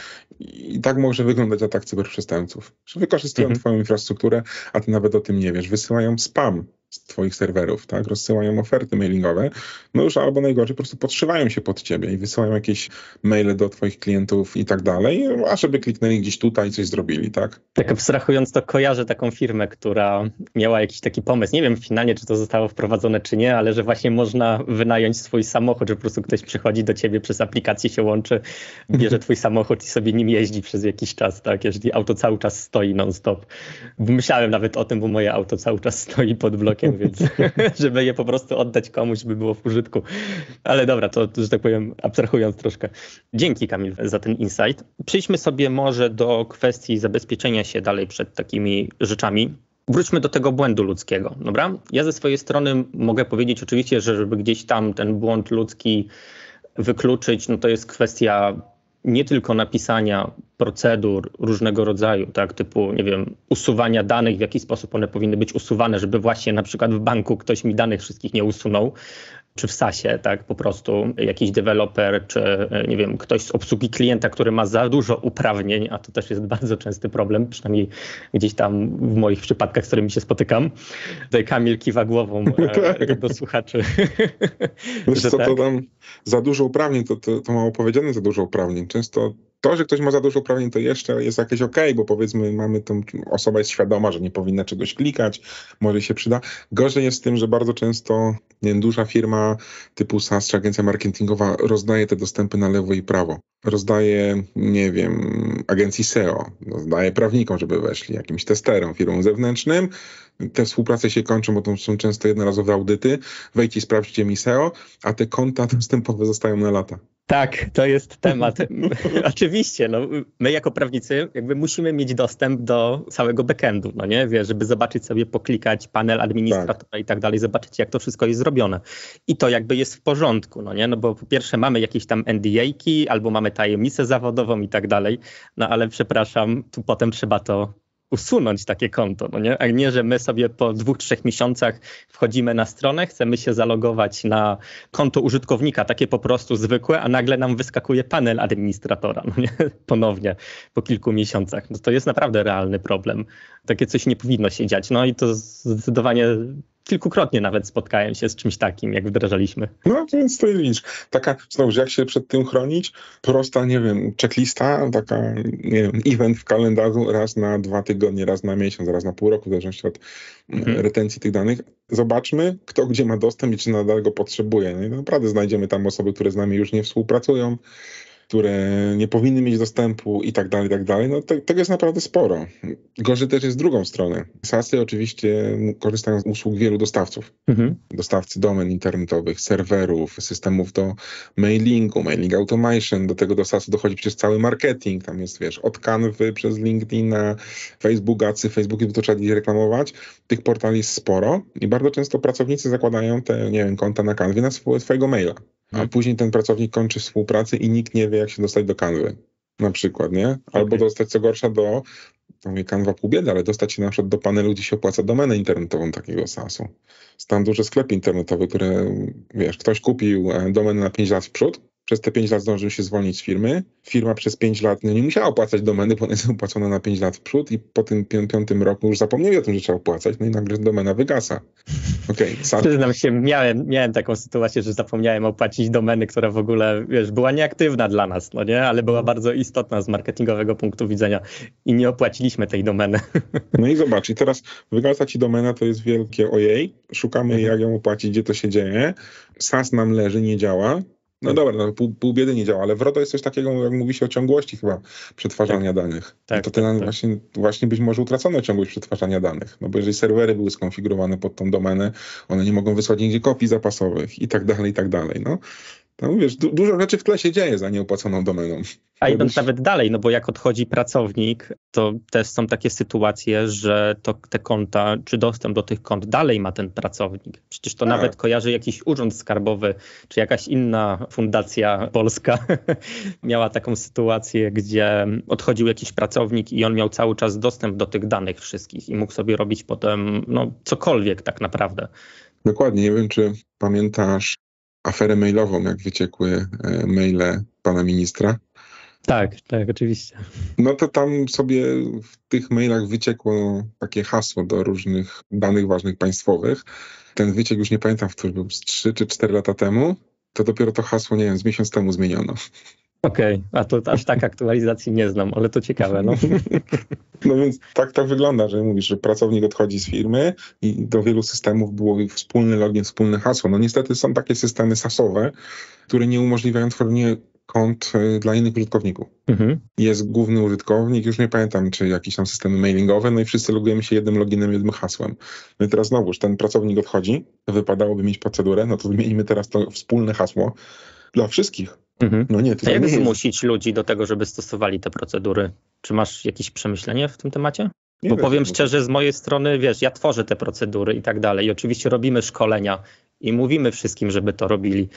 I tak może wyglądać atak cyberprzestępców. Że wykorzystują mhm. twoją infrastrukturę, a ty nawet o tym nie wiesz. Wysyłają spam z twoich serwerów, tak? Rozsyłają oferty mailingowe, no już albo najgorzej, po prostu podszywają się pod ciebie i wysyłają jakieś maile do twoich klientów i tak dalej, a żeby kliknęli gdzieś tutaj i coś zrobili, tak? Tak abstrahując, to kojarzę taką firmę, która miała jakiś taki pomysł, nie wiem finalnie, czy to zostało wprowadzone, czy nie, ale że właśnie można wynająć swój samochód, że po prostu ktoś przychodzi do ciebie, przez aplikację się łączy, bierze twój samochód i sobie nim jeździ przez jakiś czas, tak? Jeżeli auto cały czas stoi non-stop. Myślałem nawet o tym, bo moje auto cały czas stoi pod blokiem, więc żeby je po prostu oddać komuś, żeby było w użytku. Ale dobra, to, że tak powiem, abstrahując troszkę. Dzięki, Kamil, za ten insight. Przejdźmy sobie może do kwestii zabezpieczenia się dalej przed takimi rzeczami. Wróćmy do tego błędu ludzkiego, dobra? Ja ze swojej strony mogę powiedzieć oczywiście, że żeby gdzieś tam ten błąd ludzki wykluczyć, no to jest kwestia nie tylko napisania procedur różnego rodzaju, tak, typu, nie wiem, usuwania danych, w jaki sposób one powinny być usuwane, żeby właśnie na przykład w banku ktoś mi danych wszystkich nie usunął, czy w sasie, tak, po prostu jakiś deweloper, czy nie wiem, ktoś z obsługi klienta, który ma za dużo uprawnień, a to też jest bardzo częsty problem, przynajmniej gdzieś tam w moich przypadkach, z którymi się spotykam. Tutaj Kamil kiwa głową e, do słuchaczy. Wiesz co, tak? to tam za dużo uprawnień, to, to, to mało powiedziane za dużo uprawnień. Często to, że ktoś ma za dużo uprawnień, to jeszcze jest jakieś okej, bo powiedzmy mamy tą, osoba jest świadoma, że nie powinna czegoś klikać, może się przyda. Gorzej jest z tym, że bardzo często nie wiem, duża firma typu SaaS czy agencja marketingowa rozdaje te dostępy na lewo i prawo. Rozdaje, nie wiem, agencji S E O, rozdaje prawnikom, żeby weszli, jakimś testerom, firmom zewnętrznym. Te współprace się kończą, bo to są często jednorazowe audyty. Wejdź i sprawdźcie mi S E O, a te konta dostępowe zostają na lata. Tak, to jest temat. Oczywiście, no, my jako prawnicy jakby musimy mieć dostęp do całego backendu, no nie, wiesz, żeby zobaczyć sobie, poklikać panel administratora tak. i tak dalej, zobaczyć jak to wszystko jest zrobione. I to jakby jest w porządku, no nie, no bo po pierwsze mamy jakieś tam N D A-ki, albo mamy tajemnicę zawodową i tak dalej, no ale przepraszam, tu potem trzeba to usunąć takie konto, no nie? A nie, że my sobie po dwóch, trzech miesiącach wchodzimy na stronę, chcemy się zalogować na konto użytkownika, takie po prostu zwykłe, a nagle nam wyskakuje panel administratora, no nie? Ponownie po kilku miesiącach. No to jest naprawdę realny problem. Takie coś nie powinno się dziać. No i to zdecydowanie kilkukrotnie nawet spotkałem się z czymś takim, jak wdrażaliśmy. No więc to jest taka, znowu, jak się przed tym chronić? Prosta, nie wiem, checklista, taka, nie wiem, event w kalendarzu raz na dwa tygodnie, raz na miesiąc, raz na pół roku, w zależności od mhm. retencji tych danych. Zobaczmy, kto gdzie ma dostęp i czy nadal go potrzebuje. No i naprawdę znajdziemy tam osoby, które z nami już nie współpracują, które nie powinny mieć dostępu i tak dalej, i tak dalej. No to, tego jest naprawdę sporo. Gorzej też jest z drugą stronę. SaaSy oczywiście korzystają z usług wielu dostawców. Mhm. Dostawcy domen internetowych, serwerów, systemów do mailingu, mailing automation. Do tego do SaaSu dochodzi przecież cały marketing. Tam jest, wiesz, od Canvy przez LinkedIna, Facebook Adsy, Facebooki, bo to trzeba gdzieś reklamować. Tych portali jest sporo i bardzo często pracownicy zakładają te, nie wiem, konta na Canvy na swojego, swojego maila. A później ten pracownik kończy współpracę i nikt nie wie, jak się dostać do Canvy. Na przykład, nie? Albo okay. dostać co gorsza do, to mówię Canva pół biedy, ale dostać się na przykład do panelu, gdzie się opłaca domenę internetową takiego SaaSu. Są duże sklepy internetowe, które, wiesz, ktoś kupił domenę na pięć lat w przód, przez te pięć lat zdążył się zwolnić z firmy. Firma przez pięć lat no, nie musiała opłacać domeny, bo ona jest opłacona na pięć lat w przód i po tym pią- piątym roku już zapomnieli o tym, że trzeba opłacać, no i nagle domena wygasa. Okay, sam... Przyznam się, miałem, miałem taką sytuację, że zapomniałem opłacić domeny, która w ogóle, wiesz, była nieaktywna dla nas, no nie, ale była bardzo istotna z marketingowego punktu widzenia i nie opłaciliśmy tej domeny. No i zobacz, i teraz wygasa ci domena, to jest wielkie ojej, szukamy mhm. jak ją opłacić, gdzie to się dzieje, SaaS nam leży, nie działa. No dobra, no, pół, pół biedy nie działa, ale w RODO jest coś takiego, jak mówi się o ciągłości chyba przetwarzania tak. danych. Tak, I to tak, tak. Właśnie, właśnie być może utracono ciągłość przetwarzania danych, no bo jeżeli serwery były skonfigurowane pod tą domenę, one nie mogą wysłać nigdzie kopii zapasowych i tak dalej, i tak dalej, no. No wiesz, du- dużo rzeczy w tle się dzieje za nieopłaconą domeną. A idąc nawet dalej, no bo jak odchodzi pracownik, to też są takie sytuacje, że to te konta, czy dostęp do tych kont dalej ma ten pracownik. Przecież to A. nawet kojarzy jakiś urząd skarbowy, czy jakaś inna fundacja polska miała taką sytuację, gdzie odchodził jakiś pracownik i on miał cały czas dostęp do tych danych wszystkich i mógł sobie robić potem no cokolwiek tak naprawdę. Dokładnie, nie wiem czy pamiętasz aferę mailową, jak wyciekły maile pana ministra. Tak, tak, oczywiście. No to tam sobie w tych mailach wyciekło takie hasło do różnych danych ważnych państwowych. Ten wyciek już nie pamiętam, w którym był z trzy czy cztery lata temu. To dopiero to hasło, nie wiem, z miesiąc temu zmieniono. Okej, okay. A to aż tak aktualizacji nie znam, ale to ciekawe, no. No więc tak to wygląda, że mówisz, że pracownik odchodzi z firmy i do wielu systemów było wspólny login, wspólne hasło. No niestety są takie systemy sasowe, które nie umożliwiają tworzenia kont dla innych użytkowników. Mhm. Jest główny użytkownik, już nie pamiętam, czy jakieś tam systemy mailingowe, no i wszyscy logujemy się jednym loginem, jednym hasłem. No i teraz znowuż ten pracownik odchodzi, to wypadałoby mieć procedurę, no to zmienimy teraz to wspólne hasło dla wszystkich. Mhm. No nie, to jak nie zmusić jest. ludzi do tego, żeby stosowali te procedury? Czy masz jakieś przemyślenie w tym temacie? Nie Bo wiem, powiem szczerze, z mojej strony, wiesz, ja tworzę te procedury i tak dalej. I oczywiście robimy szkolenia i mówimy wszystkim, żeby to robili.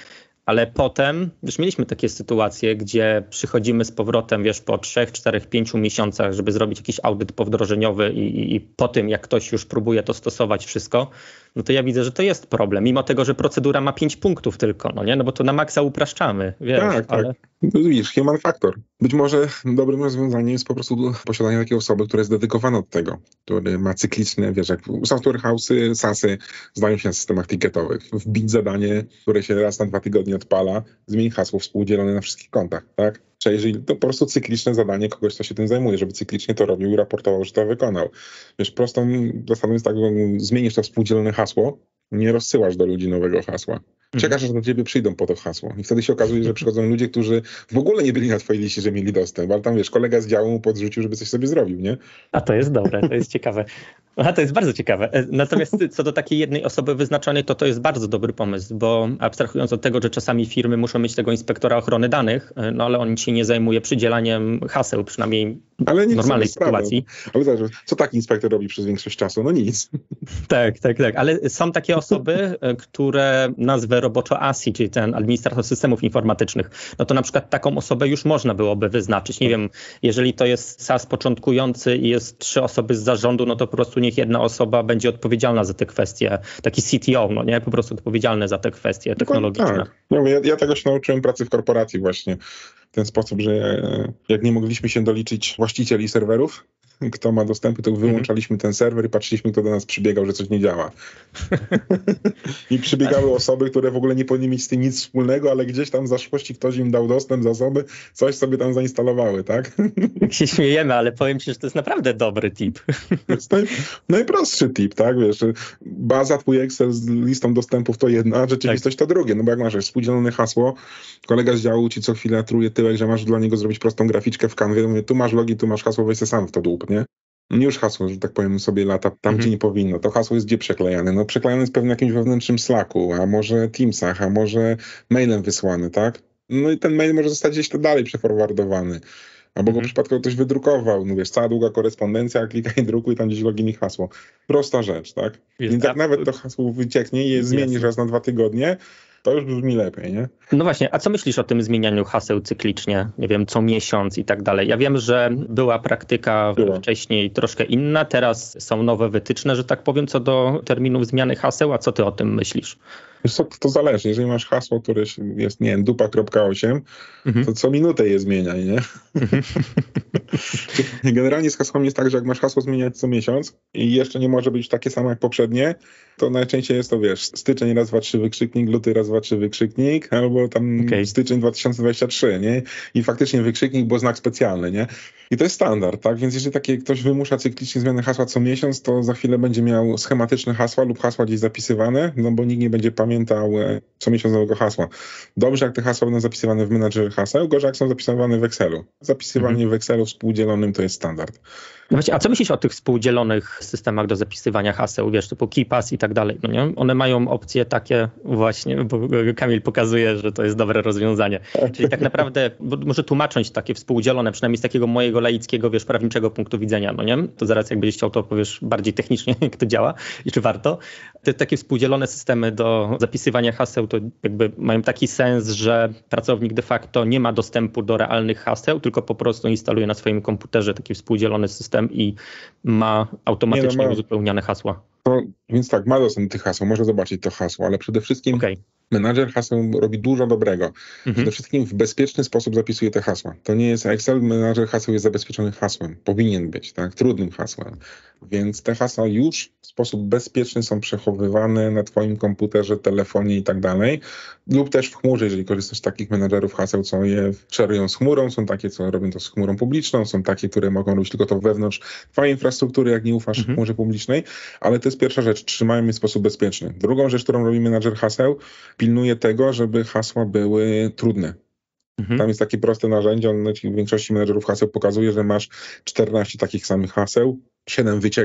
ale potem już mieliśmy takie sytuacje, gdzie przychodzimy z powrotem, wiesz, po trzech, czterech, pięciu miesiącach, żeby zrobić jakiś audyt powdrożeniowy i, i, i po tym, jak ktoś już próbuje to stosować wszystko, no to ja widzę, że to jest problem, mimo tego, że procedura ma pięć punktów tylko, no nie, no bo to na maksa upraszczamy, wiesz, tak, ale... tak. Widzisz, human factor. Być może dobrym rozwiązaniem jest po prostu posiadanie takiej osoby, która jest dedykowana do tego, który ma cykliczne, wiesz, jak software house'y, sasy znają się na systemach ticketowych. Wbić zadanie, które się raz na dwa tygodnie odpala, zmień hasło współdzielone na wszystkich kontach, tak? Czy jeżeli to po prostu cykliczne zadanie kogoś, kto się tym zajmuje, żeby cyklicznie to robił i raportował, że to wykonał. Wiesz, prostą zasadą jest tak, że zmienisz to współdzielone hasło, nie rozsyłasz do ludzi nowego hasła. Czekasz, aż do ciebie przyjdą po to hasło. I wtedy się okazuje, że przychodzą ludzie, którzy w ogóle nie byli na twojej liście, że mieli dostęp, ale tam, wiesz, kolega z działu mu podrzucił, żeby coś sobie zrobił, nie? A to jest dobre, to jest ciekawe. Aha, to jest bardzo ciekawe. Natomiast co do takiej jednej osoby wyznaczonej, to to jest bardzo dobry pomysł, bo abstrahując od tego, że czasami firmy muszą mieć tego inspektora ochrony danych, no ale on się nie zajmuje przydzielaniem haseł, przynajmniej ale w normalnej sytuacji. Ale zobacz, co taki inspektor robi przez większość czasu? No nic. Tak, tak, tak. Ale są takie osoby, które nazwę roboczo A S I, czyli ten administrator systemów informatycznych, no to na przykład taką osobę już można byłoby wyznaczyć. Nie wiem, jeżeli to jest S A S początkujący i jest trzy osoby z zarządu, no to po prostu niech jedna osoba będzie odpowiedzialna za te kwestie. Taki C T O, no nie? Po prostu odpowiedzialny za te kwestie technologiczne. Tak. No, ja, ja tego się nauczyłem pracy w korporacji właśnie. W ten sposób, że jak nie mogliśmy się doliczyć właścicieli serwerów, kto ma dostępy, to wyłączaliśmy ten serwer i patrzyliśmy, kto do nas przybiegał, że coś nie działa. I przybiegały osoby, które w ogóle nie powinny mieć z tym nic wspólnego, ale gdzieś tam w zaszłości ktoś im dał dostęp, zasoby, coś sobie tam zainstalowały, tak? Jak się śmiejemy, ale powiem ci, że to jest naprawdę dobry tip. To jest naj, najprostszy tip, tak? Wiesz, baza, twój Excel z listą dostępów to jedna, a rzeczywistość tak. to drugie. No bo jak masz współdzielone hasło, kolega z działu ci co chwilę truje tyłek, że masz dla niego zrobić prostą graficzkę w Canwie, mówię, tu masz login, tu masz hasło, weź se sam w to dłup, nie? Nie już hasło, że tak powiem, sobie lata tam, mhm. gdzie nie powinno. To hasło jest gdzie przeklejane? No przeklejane jest pewnie w jakimś wewnętrznym Slacku, a może Teamsach, a może mailem wysłany, tak? No i ten mail może zostać gdzieś to dalej przeforwardowany. Albo go mhm. przypadkowo ktoś wydrukował, no wiesz, cała długa korespondencja, klikaj, drukuj, tam gdzieś login i hasło. Prosta rzecz, tak? I tak nawet to hasło wycieknie i je zmienisz raz na dwa tygodnie, to już brzmi lepiej, nie? No właśnie, a co myślisz o tym zmienianiu haseł cyklicznie? Nie wiem, co miesiąc i tak dalej. Ja wiem, że była praktyka była. wcześniej troszkę inna, teraz są nowe wytyczne, że tak powiem, co do terminów zmiany haseł, a co ty o tym myślisz? Wiesz co, to zależy. Jeżeli masz hasło, które jest, nie wiem, dupa kropka osiem, mhm. to co minutę je zmieniaj, nie? Mhm. Generalnie z hasłami jest tak, że jak masz hasło zmieniać co miesiąc i jeszcze nie może być takie samo jak poprzednie, to najczęściej jest to, wiesz, styczeń raz, dwa, trzy wykrzyknik, luty raz, dwa, trzy wykrzyknik, albo tam okay. styczeń dwa tysiące dwudziesty trzeci, nie? I faktycznie wykrzyknik, bo znak specjalny, nie? I to jest standard, tak? Więc jeżeli takie ktoś wymusza cyklicznie zmianę hasła co miesiąc, to za chwilę będzie miał schematyczne hasła lub hasła gdzieś zapisywane, no bo nikt nie będzie pamiętał co miesiąc nowego hasła. Dobrze, jak te hasła będą zapisywane w menadżerze haseł, gorzej jak są zapisywane w Excelu. Zapisywanie mhm. w Excelu współdzielonym to jest standard. No właśnie, a co myślisz o tych współdzielonych systemach do zapisywania haseł, wiesz, typu KeePass i tak dalej, no nie? One mają opcje takie właśnie, bo Kamil pokazuje, że to jest dobre rozwiązanie. Czyli tak naprawdę, może tłumacząc takie współdzielone, przynajmniej z takiego mojego laickiego, wiesz, prawniczego punktu widzenia, no nie? To zaraz jak będziesz chciał, to opowiesz bardziej technicznie, jak to działa i czy warto. Te takie współdzielone systemy do zapisywania haseł to jakby mają taki sens, że pracownik de facto nie ma dostępu do realnych haseł, tylko po prostu instaluje na swoim komputerze taki współdzielony system i ma automatycznie nie, no ma... uzupełniane hasła. To, więc tak, ma dostęp do tych haseł, może zobaczyć to hasło, ale przede wszystkim okay. menadżer haseł robi dużo dobrego. Mhm. Przede wszystkim w bezpieczny sposób zapisuje te hasła. To nie jest Excel, menadżer haseł jest zabezpieczony hasłem. Powinien być, tak? Trudnym hasłem. Więc te hasła już w sposób bezpieczny są przechowywane na twoim komputerze, telefonie i tak dalej. Lub też w chmurze, jeżeli korzystasz z takich menadżerów haseł, co je szerują z chmurą. Są takie, co robią to z chmurą publiczną. Są takie, które mogą robić tylko to wewnątrz twojej infrastruktury, jak nie ufasz mhm. chmurze publicznej. Ale to jest pierwsza rzecz. Trzymają je w sposób bezpieczny. Drugą rzecz, którą robi menadżer haseł, pilnuje tego, żeby hasła były trudne. Mhm. Tam jest takie proste narzędzie, on w większości menedżerów haseł pokazuje, że masz czternaście takich samych haseł, siedem wyciekło,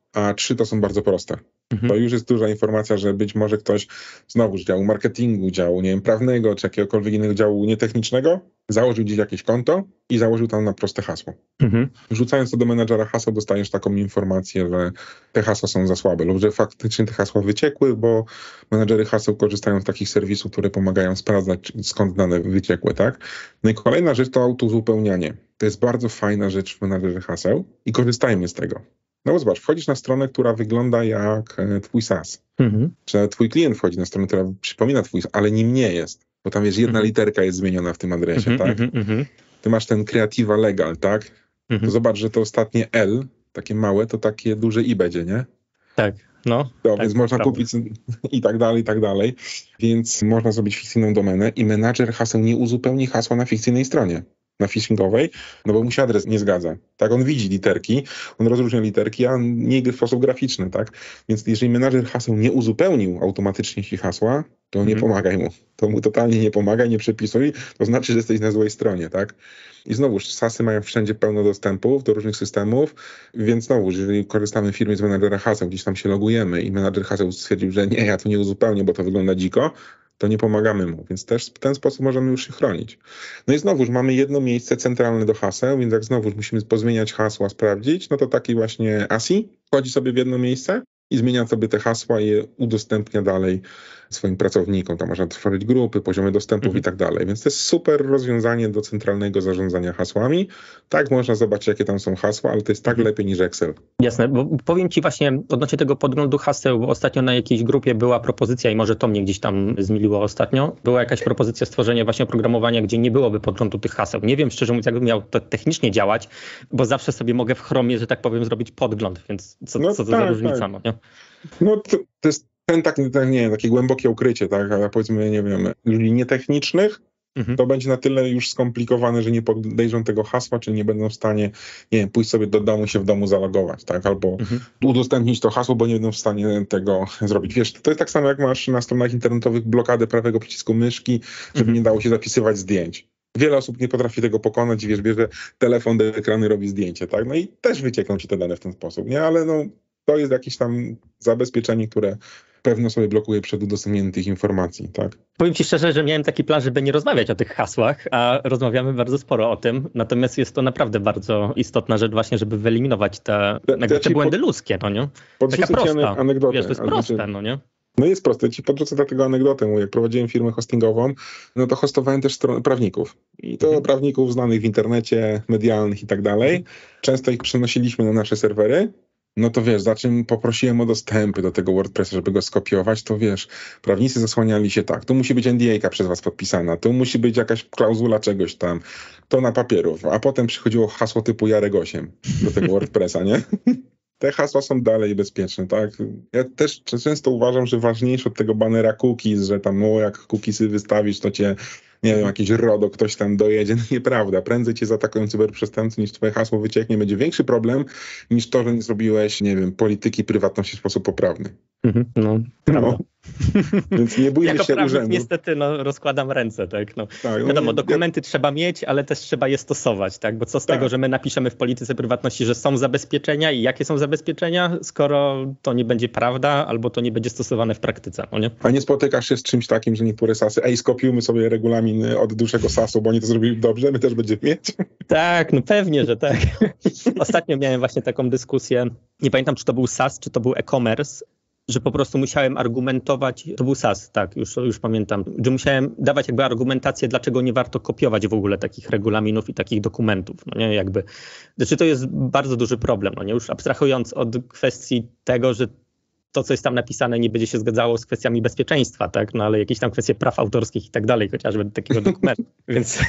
a trzy to są bardzo proste. Mhm. To już jest duża informacja, że być może ktoś znowu z działu marketingu, działu nie wiem, prawnego, czy jakiegokolwiek innego działu nietechnicznego założył gdzieś jakieś konto i założył tam na proste hasło. Mhm. Wrzucając to do menadżera haseł, dostajesz taką informację, że te hasła są za słabe lub że faktycznie te hasła wyciekły, bo menadżery haseł korzystają z takich serwisów, które pomagają sprawdzać, skąd dane wyciekły, tak? No i kolejna rzecz to autouzupełnianie. To jest bardzo fajna rzecz w menadżerze haseł i korzystajmy z tego. No bo zobacz, wchodzisz na stronę, która wygląda jak twój SaaS. Mhm. Czy twój klient wchodzi na stronę, która przypomina twój, ale nim nie jest. Bo tam wiesz, jedna Mhm. literka jest zmieniona w tym adresie, Mhm, tak? mhm, mhm. Ty masz ten Creativa Legal, tak? Mhm. To zobacz, że to ostatnie L, takie małe, to takie duże I będzie, nie? Tak, no. To, tak, więc można prawda. kupić i tak dalej, i tak dalej. Więc można zrobić fikcyjną domenę i menadżer haseł nie uzupełni hasła na fikcyjnej stronie, na phishingowej, no bo mu się adres nie zgadza. Tak, on widzi literki, on rozróżnia literki, a nie w sposób graficzny, tak? Więc jeżeli menadżer haseł nie uzupełnił automatycznie ci hasła, to nie Mhm. pomagaj mu. To mu totalnie nie pomagaj, nie przepisuj, to znaczy, że jesteś na złej stronie, tak? I znowuż, SaaSy mają wszędzie pełno dostępów do różnych systemów, więc znowuż, jeżeli korzystamy w firmie z menadżera haseł, gdzieś tam się logujemy i menadżer haseł stwierdził, że nie, ja to nie uzupełnię, bo to wygląda dziko, to nie pomagamy mu, więc też w ten sposób możemy już się chronić. No i znowuż mamy jedno miejsce centralne do haseł, więc jak znowuż musimy pozmieniać hasła, sprawdzić, no to taki właśnie A S I wchodzi sobie w jedno miejsce i zmienia sobie te hasła i je udostępnia dalej swoim pracownikom. Tam można tworzyć grupy, poziomy dostępów Mhm. i tak dalej. Więc to jest super rozwiązanie do centralnego zarządzania hasłami. Tak, można zobaczyć, jakie tam są hasła, ale to jest tak Mhm. lepiej niż Excel. Jasne, bo powiem Ci właśnie odnośnie tego podglądu haseł, bo ostatnio na jakiejś grupie była propozycja i może to mnie gdzieś tam zmieliło ostatnio, była jakaś propozycja stworzenia właśnie oprogramowania, gdzie nie byłoby podglądu tych haseł. Nie wiem szczerze mówiąc, jakby miał to technicznie działać, bo zawsze sobie mogę w Chromie, że tak powiem, zrobić podgląd, więc co, No co to tak, za różnica, tak. no nie? No to, to jest ten tak, tak, nie wiem, takie głębokie ukrycie, tak, ale powiedzmy, nie wiem, ludzi nietechnicznych, Mhm. to będzie na tyle już skomplikowane, że nie podejrzą tego hasła, czy nie będą w stanie, nie wiem, pójść sobie do domu i się w domu zalogować, tak, albo Mhm. udostępnić to hasło, bo nie będą w stanie tego zrobić. Wiesz, to jest tak samo, jak masz na stronach internetowych blokadę prawego przycisku myszki, żeby Mhm. nie dało się zapisywać zdjęć. Wiele osób nie potrafi tego pokonać, wiesz, bierze telefon do ekranu i robi zdjęcie, tak, no i też wyciekną ci te dane w ten sposób, nie, ale no, to jest jakieś tam zabezpieczenie, które pewno sobie blokuje przed udostępnieniem tych informacji, tak. Powiem Ci szczerze, że miałem taki plan, żeby nie rozmawiać o tych hasłach, a rozmawiamy bardzo sporo o tym, natomiast jest to naprawdę bardzo istotna rzecz właśnie, żeby wyeliminować te, Te- jakby te te ci błędy pod- ludzkie, no nie? Podrzucę Taka ci prosta, anegdotę. wiesz, to jest a znaczy- proste, no nie? No jest proste, ci podrzucę dlatego anegdotę, mówię, jak prowadziłem firmę hostingową, no to hostowałem też stron- prawników. I to Mhm. prawników znanych w internecie, medialnych i tak dalej. Często ich przenosiliśmy na nasze serwery. No to wiesz, za czym poprosiłem o dostępy do tego WordPressa, żeby go skopiować, to wiesz, prawnicy zasłaniali się tak, tu musi być N D A przez was podpisana, tu musi być jakaś klauzula czegoś tam, to na papierów, a potem przychodziło hasło typu Jarek osiem do tego WordPressa, nie? Te hasła są dalej bezpieczne, tak? Ja też często uważam, że ważniejsze od tego banera cookies, że tam, no jak cookiesy wystawisz, to cię, nie wiem, jakieś RODO ktoś tam dojedzie. No nieprawda. Prędzej cię zaatakują cyberprzestępcy, niż twoje hasło wycieknie. Będzie większy problem, niż to, że nie zrobiłeś, nie wiem, polityki prywatności w sposób poprawny. Mhm. No, prawda. No. Więc nie bójmy Jako się prawnik urzędu. niestety no, rozkładam ręce, tak? No. Tak, no Wiadomo, nie- dokumenty trzeba mieć, ale też trzeba je stosować, tak? Bo co z Tak. tego, że my napiszemy w polityce prywatności, że są zabezpieczenia i jakie są zabezpieczenia, skoro to nie będzie prawda albo to nie będzie stosowane w praktyce, no nie? A nie spotykasz się z czymś takim, że niektóre sasy, ej, skopiujmy sobie regulamin od dłuższego sasu, bo oni to zrobili dobrze, my też będziemy mieć. Tak, no pewnie, że tak. Ostatnio miałem właśnie taką dyskusję, nie pamiętam, czy to był SaaS, czy to był e-commerce, że po prostu musiałem argumentować, to był SaaS, tak, już, już pamiętam, że musiałem dawać jakby argumentację, dlaczego nie warto kopiować w ogóle takich regulaminów i takich dokumentów, no nie, jakby, znaczy to jest bardzo duży problem, no nie, już abstrahując od kwestii tego, że to, co jest tam napisane, nie będzie się zgadzało z kwestiami bezpieczeństwa, tak? No ale jakieś tam kwestie praw autorskich i tak dalej, chociażby do takiego dokumentu. Więc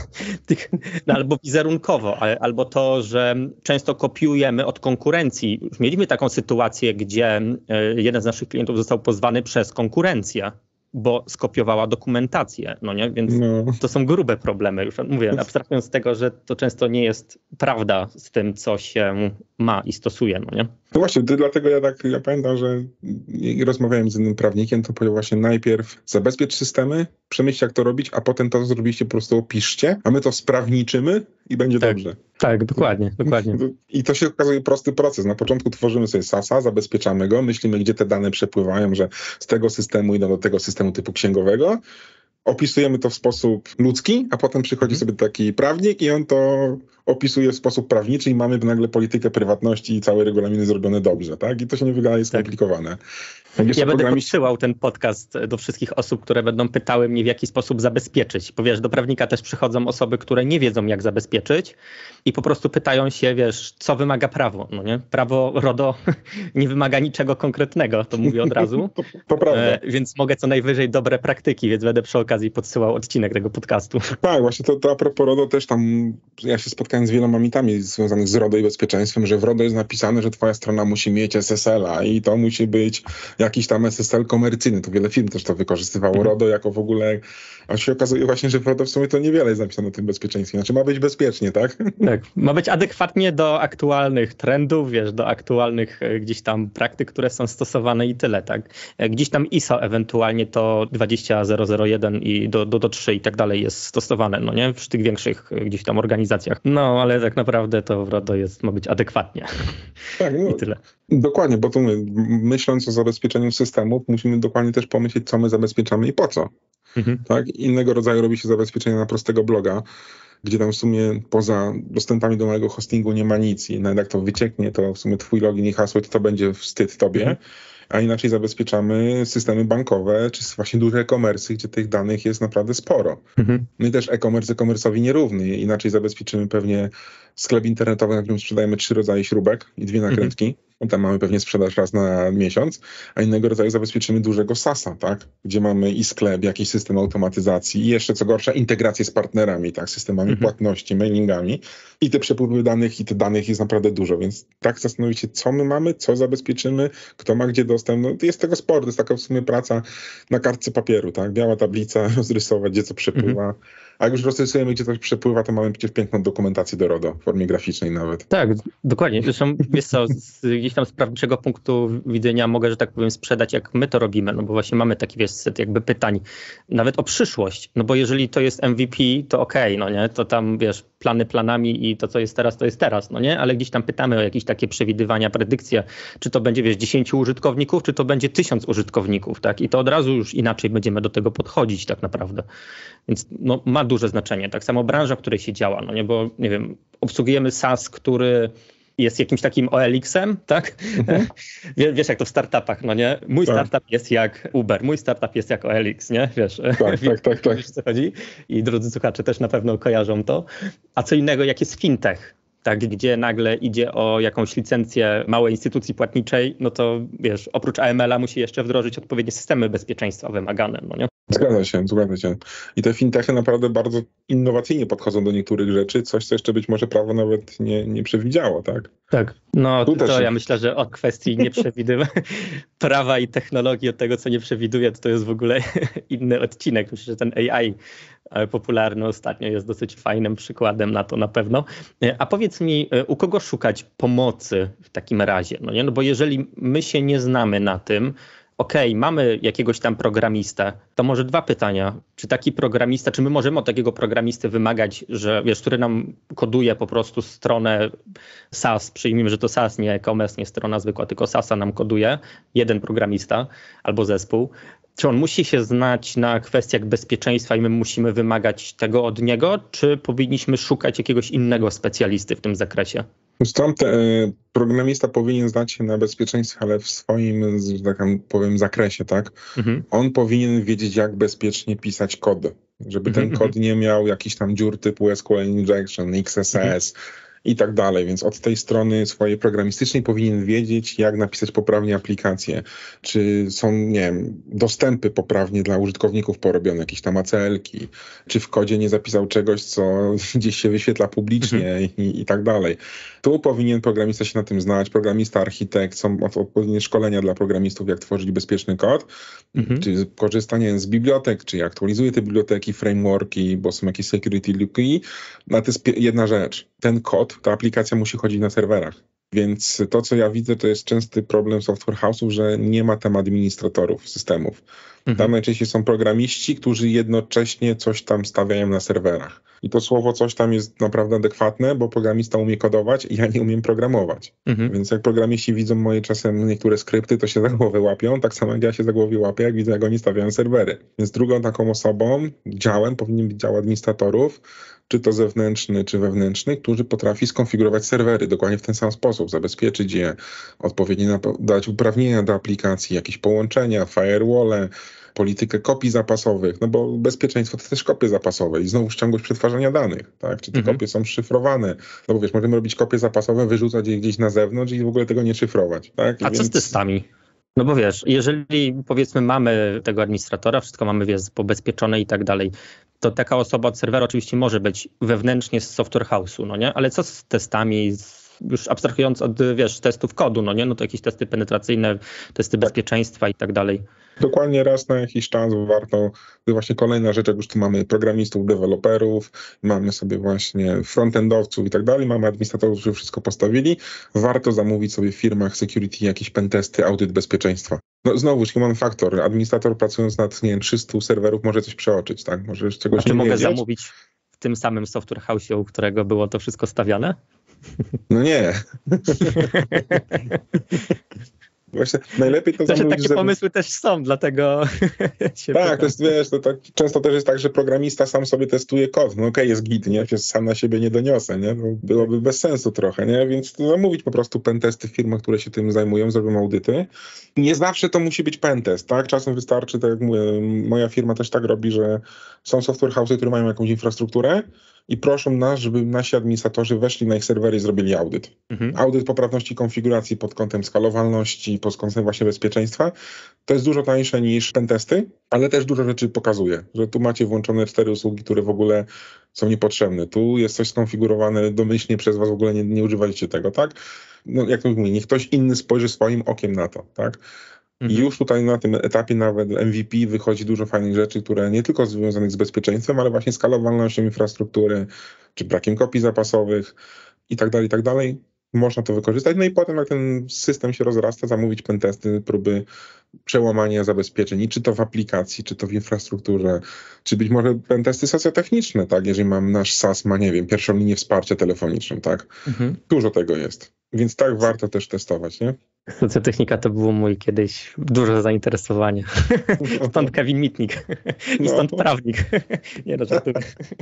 no, albo wizerunkowo, ale, albo to, że często kopiujemy od konkurencji. Już mieliśmy taką sytuację, gdzie jeden z naszych klientów został pozwany przez konkurencję, bo skopiowała dokumentację, no nie? Więc No. to są grube problemy. Już mówię, abstrahując z tego, że to często nie jest prawda z tym, co się ma i stosuje, no nie? No właśnie, dlatego ja tak, ja pamiętam, że rozmawiałem z innym prawnikiem, to powiedział właśnie najpierw zabezpiecz systemy, przemyślcie jak to robić, a potem to, co zrobiliście, po prostu opiszcie, a my to sprawniczymy i będzie tak, dobrze. Tak, dokładnie, dokładnie. I to się okazuje prosty proces. Na początku tworzymy sobie sasa, zabezpieczamy go, myślimy, gdzie te dane przepływają, że z tego systemu idą do tego systemu typu księgowego, opisujemy to w sposób ludzki, a potem przychodzi sobie taki prawnik i on to opisuje w sposób prawniczy i mamy nagle politykę prywatności i całe regulaminy zrobione dobrze, tak? I to się nie wydaje skomplikowane. Ja będę programiści... podsyłał ten podcast do wszystkich osób, które będą pytały mnie, w jaki sposób zabezpieczyć. Bo wiesz, do prawnika też przychodzą osoby, które nie wiedzą, jak zabezpieczyć i po prostu pytają się, wiesz, co wymaga prawo. No nie? Prawo RODO nie wymaga niczego konkretnego, to mówię od razu. to, to prawda. E, więc mogę co najwyżej dobre praktyki, więc będę przy okazji podsyłał odcinek tego podcastu. Tak, właśnie to, to a propos RODO też tam, ja się spotkałem z wieloma mitami związanych z RODO i bezpieczeństwem, że w RODO jest napisane, że twoja strona musi mieć S S L-a i to musi być jakiś tam S S L komercyjny. To wiele firm też to wykorzystywało. Mhm. RODO jako w ogóle, a się okazuje właśnie, że w RODO w sumie to niewiele jest napisane o tym bezpieczeństwie. Znaczy ma być bezpiecznie, tak? Tak, ma być adekwatnie do aktualnych trendów, wiesz, do aktualnych gdzieś tam praktyk, które są stosowane i tyle, tak? Gdzieś tam I S O ewentualnie to dwadzieścia zero zero jeden i do, do, do trzy i tak dalej jest stosowane, no nie? W tych większych gdzieś tam organizacjach. No, ale tak naprawdę to w RODO jest, ma być adekwatnie. Tak, no, i tyle. Dokładnie, bo tu my, myśląc o zabezpieczeniu systemów, musimy dokładnie też pomyśleć, co my zabezpieczamy i po co. Mhm. Tak? Innego rodzaju robi się zabezpieczenia na prostego bloga, gdzie tam w sumie poza dostępami do mojego hostingu nie ma nic i nawet jak to wycieknie, to w sumie twój login i hasło, to to będzie wstyd tobie. Mhm. A inaczej zabezpieczamy systemy bankowe, czy właśnie duże e-commerce, gdzie tych danych jest naprawdę sporo. Mhm. No i też e-commerce e-commerce'owi nierówny. Inaczej zabezpieczymy pewnie sklep internetowy, na którym sprzedajemy trzy rodzaje śrubek i dwie nakrętki. Mhm. Tam mamy pewnie sprzedaż raz na miesiąc, a innego rodzaju zabezpieczymy dużego sasa, tak? Gdzie mamy i sklep, jakiś system automatyzacji i jeszcze co gorsza integrację z partnerami, tak? Systemami mhm. płatności, mailingami i te przepływy danych i tych danych jest naprawdę dużo, więc tak zastanowić się, co my mamy, co zabezpieczymy, kto ma gdzie dostęp. No jest tego sporo, to jest taka w sumie praca na kartce papieru, tak? Biała tablica, rozrysować, gdzie co przepływa. Mhm. A jak już rozrysujemy, gdzie coś przepływa, to mamy przecież piękną dokumentację do RODO, w formie graficznej nawet. Tak, dokładnie. Zresztą, wiesz co, z, gdzieś tam z prawniczego punktu widzenia mogę, że tak powiem, sprzedać, jak my to robimy, no bo właśnie mamy taki, wiesz, set jakby pytań, nawet o przyszłość, no bo jeżeli to jest M V P, to okej, okay, no nie, to tam, wiesz, plany planami i to, co jest teraz, to jest teraz, no nie, ale gdzieś tam pytamy o jakieś takie przewidywania, predykcje, czy to będzie, wiesz, dziesięciu użytkowników, czy to będzie tysiąc użytkowników, tak, i to od razu już inaczej będziemy do tego podchodzić tak naprawdę, więc no ma duże znaczenie, tak samo branża, w której się działa, no nie, bo nie wiem, obsługujemy SaaS, który jest jakimś takim O L X-em, tak? Mhm. Wiesz, jak to w startupach, no nie? Mój tak. startup jest jak Uber, mój startup jest jak O L X, nie? Wiesz, tak, tak, tak, tak. Wiesz, co chodzi? I drodzy słuchacze też na pewno kojarzą to. A co innego, jak jest fintech, tak? Gdzie nagle idzie o jakąś licencję małej instytucji płatniczej, no to wiesz, oprócz A M L-a musi jeszcze wdrożyć odpowiednie systemy bezpieczeństwa wymagane, no nie? Zgadza się, zgadza się. I te fintechy naprawdę bardzo innowacyjnie podchodzą do niektórych rzeczy, coś, co jeszcze być może prawo nawet nie, nie przewidziało, tak? Tak, no tu to też... ja myślę, że od kwestii nieprzewidywania prawa i technologii, od tego, co nie przewiduje, to, to jest w ogóle inny odcinek. Myślę, że ten A I popularny ostatnio jest dosyć fajnym przykładem na to na pewno. A powiedz mi, u kogo szukać pomocy w takim razie? No nie? No bo jeżeli my się nie znamy na tym, okej, okay, mamy jakiegoś tam programistę, to może dwa pytania. Czy taki programista, czy my możemy od takiego programisty wymagać, że wiesz, który nam koduje po prostu stronę SaaS, przyjmijmy, że to SaaS, nie e-commerce, nie strona zwykła, tylko SaaS-a nam koduje, jeden programista albo zespół. Czy on musi się znać na kwestiach bezpieczeństwa i my musimy wymagać tego od niego, czy powinniśmy szukać jakiegoś innego specjalisty w tym zakresie? Stąd e, programista powinien znać się na bezpieczeństwie, ale w swoim, że tak powiem, zakresie, tak? Mhm. On powinien wiedzieć, jak bezpiecznie pisać kod, żeby mhm, ten kod nie miał jakichś tam dziur typu S Q L injection, X S S, mhm. i tak dalej, więc od tej strony swojej programistycznej powinien wiedzieć, jak napisać poprawnie aplikację, czy są, nie wiem, dostępy poprawnie dla użytkowników porobione, jakieś tam A C L-ki, czy w kodzie nie zapisał czegoś, co gdzieś się wyświetla publicznie mhm. i, i tak dalej. Tu powinien programista się na tym znać, programista, architekt, są odpowiednie szkolenia dla programistów, jak tworzyć bezpieczny kod, mhm. czy korzystanie z bibliotek, czy aktualizuje te biblioteki, frameworki, bo są jakieś security luki, no to jest jedna rzecz. Ten kod, ta aplikacja musi chodzić na serwerach. Więc to, co ja widzę, to jest częsty problem software house'ów, że nie ma tam administratorów systemów. Mhm. Tam najczęściej są programiści, którzy jednocześnie coś tam stawiają na serwerach. I to słowo coś tam jest naprawdę adekwatne, bo programista umie kodować i ja nie umiem programować. Mhm. Więc jak programiści widzą moje czasem niektóre skrypty, to się za głowę łapią, tak samo jak ja się za głowę łapię, jak widzę, jak oni stawiają serwery. Więc drugą taką osobą, działem, powinien być dział administratorów, czy to zewnętrzny, czy wewnętrzny, który potrafi skonfigurować serwery dokładnie w ten sam sposób, zabezpieczyć je, odpowiednio dać uprawnienia do aplikacji, jakieś połączenia, firewall, politykę kopii zapasowych, no bo bezpieczeństwo to też kopie zapasowe i znowu ciągłość przetwarzania danych, tak? Czy te mhm. kopie są szyfrowane? No bo wiesz, możemy robić kopie zapasowe, wyrzucać je gdzieś na zewnątrz i w ogóle tego nie szyfrować, tak? A Więc... co z testami? No bo wiesz, jeżeli powiedzmy mamy tego administratora, wszystko mamy wiesz, pobezpieczone i tak dalej, to taka osoba od serwera oczywiście może być wewnętrznie z software house'u, no nie? Ale co z testami, z, już abstrahując od wiesz, testów kodu, no nie? No to jakieś testy penetracyjne, testy bezpieczeństwa i tak dalej. Dokładnie raz na jakiś czas warto, to właśnie kolejna rzecz, jak już tu mamy programistów, deweloperów, mamy sobie właśnie frontendowców i tak dalej, mamy administratorów, którzy wszystko postawili, warto zamówić sobie w firmach security jakieś pentesty, audyt bezpieczeństwa. No znowu, human factor, administrator pracując nad, nie wiem, trzystu serwerów może coś przeoczyć, tak? Może czegoś nie mogę wiedzieć. Zamówić w tym samym software house'ie, u którego było to wszystko stawiane? No nie. Właśnie najlepiej to znaczy, zamówić, takie żeby... pomysły też są, dlatego się Tak, pytam. to jest, wiesz, to tak, często też jest tak, że programista sam sobie testuje kod. No okej, okay, jest git, nie? Przecież sam na siebie nie doniosę, nie? No, byłoby bez sensu trochę, nie? Więc zamówić po prostu pentesty w firmach, które się tym zajmują, zrobią audyty. Nie zawsze to musi być pentest, tak? Czasem wystarczy, tak jak mówię, moja firma też tak robi, że są software house'y, które mają jakąś infrastrukturę i proszą nas, żeby nasi administratorzy weszli na ich serwery i zrobili audyt. Mhm. Audyt poprawności konfiguracji pod kątem skalowalności, pod kątem właśnie bezpieczeństwa. To jest dużo tańsze niż pentesty, ale też dużo rzeczy pokazuje, że tu macie włączone cztery usługi, które w ogóle są niepotrzebne. Tu jest coś skonfigurowane domyślnie przez was, w ogóle nie, nie używaliście tego, tak? No jak to mówię, niech ktoś inny spojrzy swoim okiem na to, tak? I już tutaj na tym etapie nawet M V P wychodzi dużo fajnych rzeczy, które nie tylko związanych z bezpieczeństwem, ale właśnie skalowalnością infrastruktury, czy brakiem kopii zapasowych i tak dalej, i tak dalej. Można to wykorzystać. No i potem jak ten system się rozrasta, zamówić pentesty, próby przełamania zabezpieczeń, czy to w aplikacji, czy to w infrastrukturze, czy być może pentesty socjotechniczne, tak? Jeżeli mam nasz SaaS ma, nie wiem, pierwszą linię wsparcia telefoniczną, tak? Mhm. Dużo tego jest. Więc tak warto też testować, nie? Socjotechnika to było mój kiedyś duże zainteresowanie. Stąd Kevin Mitnick i stąd no. prawnik. Nie no, żartuję.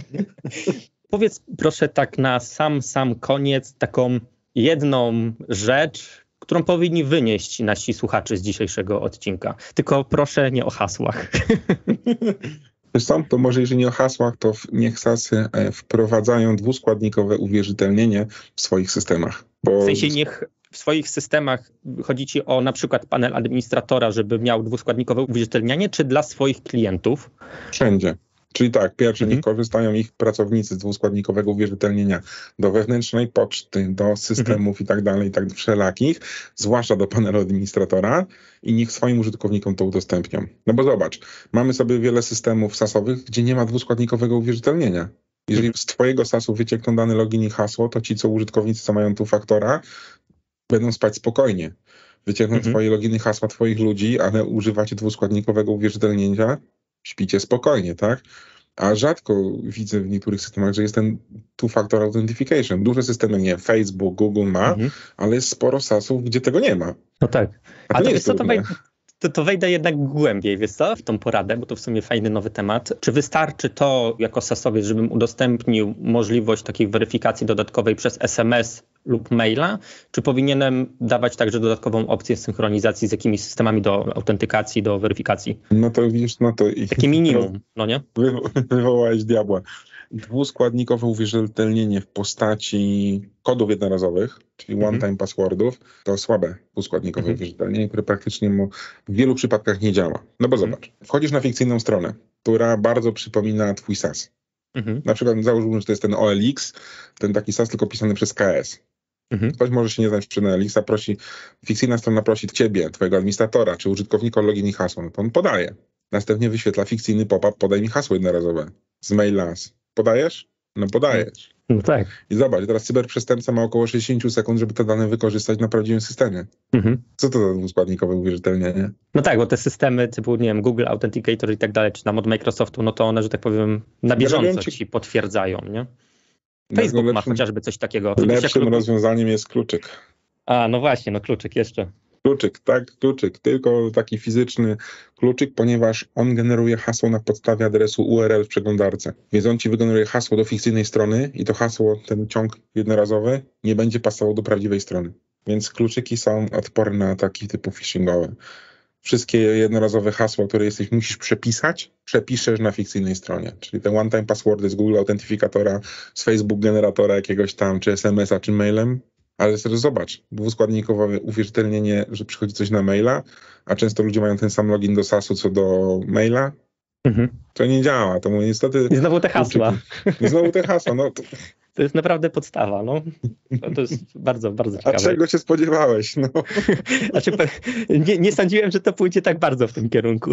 Powiedz proszę tak na sam, sam koniec taką jedną rzecz, którą powinni wynieść nasi słuchacze z dzisiejszego odcinka. Tylko proszę nie o hasłach. Wiesz co, to może jeżeli nie o hasłach, to niech SaaSy wprowadzają dwuskładnikowe uwierzytelnienie w swoich systemach. Bo... W sensie niech w swoich systemach chodzi ci o na przykład panel administratora, żeby miał dwuskładnikowe uwierzytelnianie, czy dla swoich klientów? Wszędzie. Czyli tak, pierwsze, mhm. niech korzystają ich pracownicy z dwuskładnikowego uwierzytelnienia do wewnętrznej poczty, do systemów mhm. i tak dalej, i tak wszelakich, zwłaszcza do panelu administratora i niech swoim użytkownikom to udostępnią. No bo zobacz, mamy sobie wiele systemów sasowych, gdzie nie ma dwuskładnikowego uwierzytelnienia. Jeżeli z twojego sasu wyciekną dane login i hasło, to ci, co użytkownicy, co mają tu faktora, będą spać spokojnie. Wyciągną mhm. twoje loginy, hasła twoich ludzi, ale używacie dwuskładnikowego uwierzytelnienia, śpicie spokojnie, tak? A rzadko widzę w niektórych systemach, że jest ten two-factor authentication. Duże systemy, nie, Facebook, Google ma, mhm. ale jest sporo sasów, gdzie tego nie ma. No tak. A to, A to jest co, to, wej- to, to wejdę jednak głębiej, wiesz co, w tą poradę, bo to w sumie fajny nowy temat. Czy wystarczy to jako sasowiec, żebym udostępnił możliwość takiej weryfikacji dodatkowej przez S M S lub maila, czy powinienem dawać także dodatkową opcję synchronizacji z jakimiś systemami do autentykacji, do weryfikacji? No to widzisz, no to... I takie minimum, no nie? Wy, wywołałeś diabła. Dwuskładnikowe uwierzytelnienie w postaci kodów jednorazowych, czyli one-time mhm. passwordów, to słabe dwuskładnikowe mhm. uwierzytelnienie, które praktycznie mu w wielu przypadkach nie działa. No bo zobacz, wchodzisz na fikcyjną stronę, która bardzo przypomina twój SaaS. Mhm. Na przykład załóżmy, że to jest ten O L X, ten taki SaaS tylko pisany przez K S. Mhm. Ktoś może się nie znać przy O L X, a prosi, fikcyjna strona prosi ciebie, twojego administratora, czy użytkownika o login i hasło, no to on podaje. Następnie wyświetla fikcyjny pop-up, podaj mi hasło jednorazowe z maila. Podajesz? No podajesz. No tak. I zobacz, teraz cyberprzestępca ma około sześćdziesiąt sekund, żeby te dane wykorzystać na prawdziwym systemie. Mhm. Co to za dwuskładnikowe uwierzytelnienie? No tak, bo te systemy typu, nie wiem, Google Authenticator i tak dalej, czy tam od Microsoftu, no to one, że tak powiem, na bieżąco ci... ci potwierdzają, nie? Facebook lepszym, ma chociażby coś takiego. Lepszym jak... rozwiązaniem jest kluczyk. A, no właśnie, no kluczyk jeszcze. Kluczyk, tak, kluczyk, tylko taki fizyczny kluczyk, ponieważ on generuje hasło na podstawie adresu U R L w przeglądarce. Więc on ci wygeneruje hasło do fikcyjnej strony i to hasło, ten ciąg jednorazowy, nie będzie pasował do prawdziwej strony. Więc kluczyki są odporne na ataki typu phishingowe. Wszystkie jednorazowe hasła, które jesteś, musisz przepisać, przepiszesz na fikcyjnej stronie. Czyli te one-time passwordy z Google Authentifikatora, z Facebook generatora jakiegoś tam, czy es em es a, czy mailem. Ale teraz zobacz, dwuskładnikowe uwierzytelnienie, że przychodzi coś na maila, a często ludzie mają ten sam login do sasu, co do maila. Mhm. To nie działa. To niestety... I znowu te hasła. I znowu te hasła. No, to... to jest naprawdę podstawa. No. To jest bardzo, bardzo ciekawe. A czego się spodziewałeś? No. Znaczy, nie, nie sądziłem, że to pójdzie tak bardzo w tym kierunku.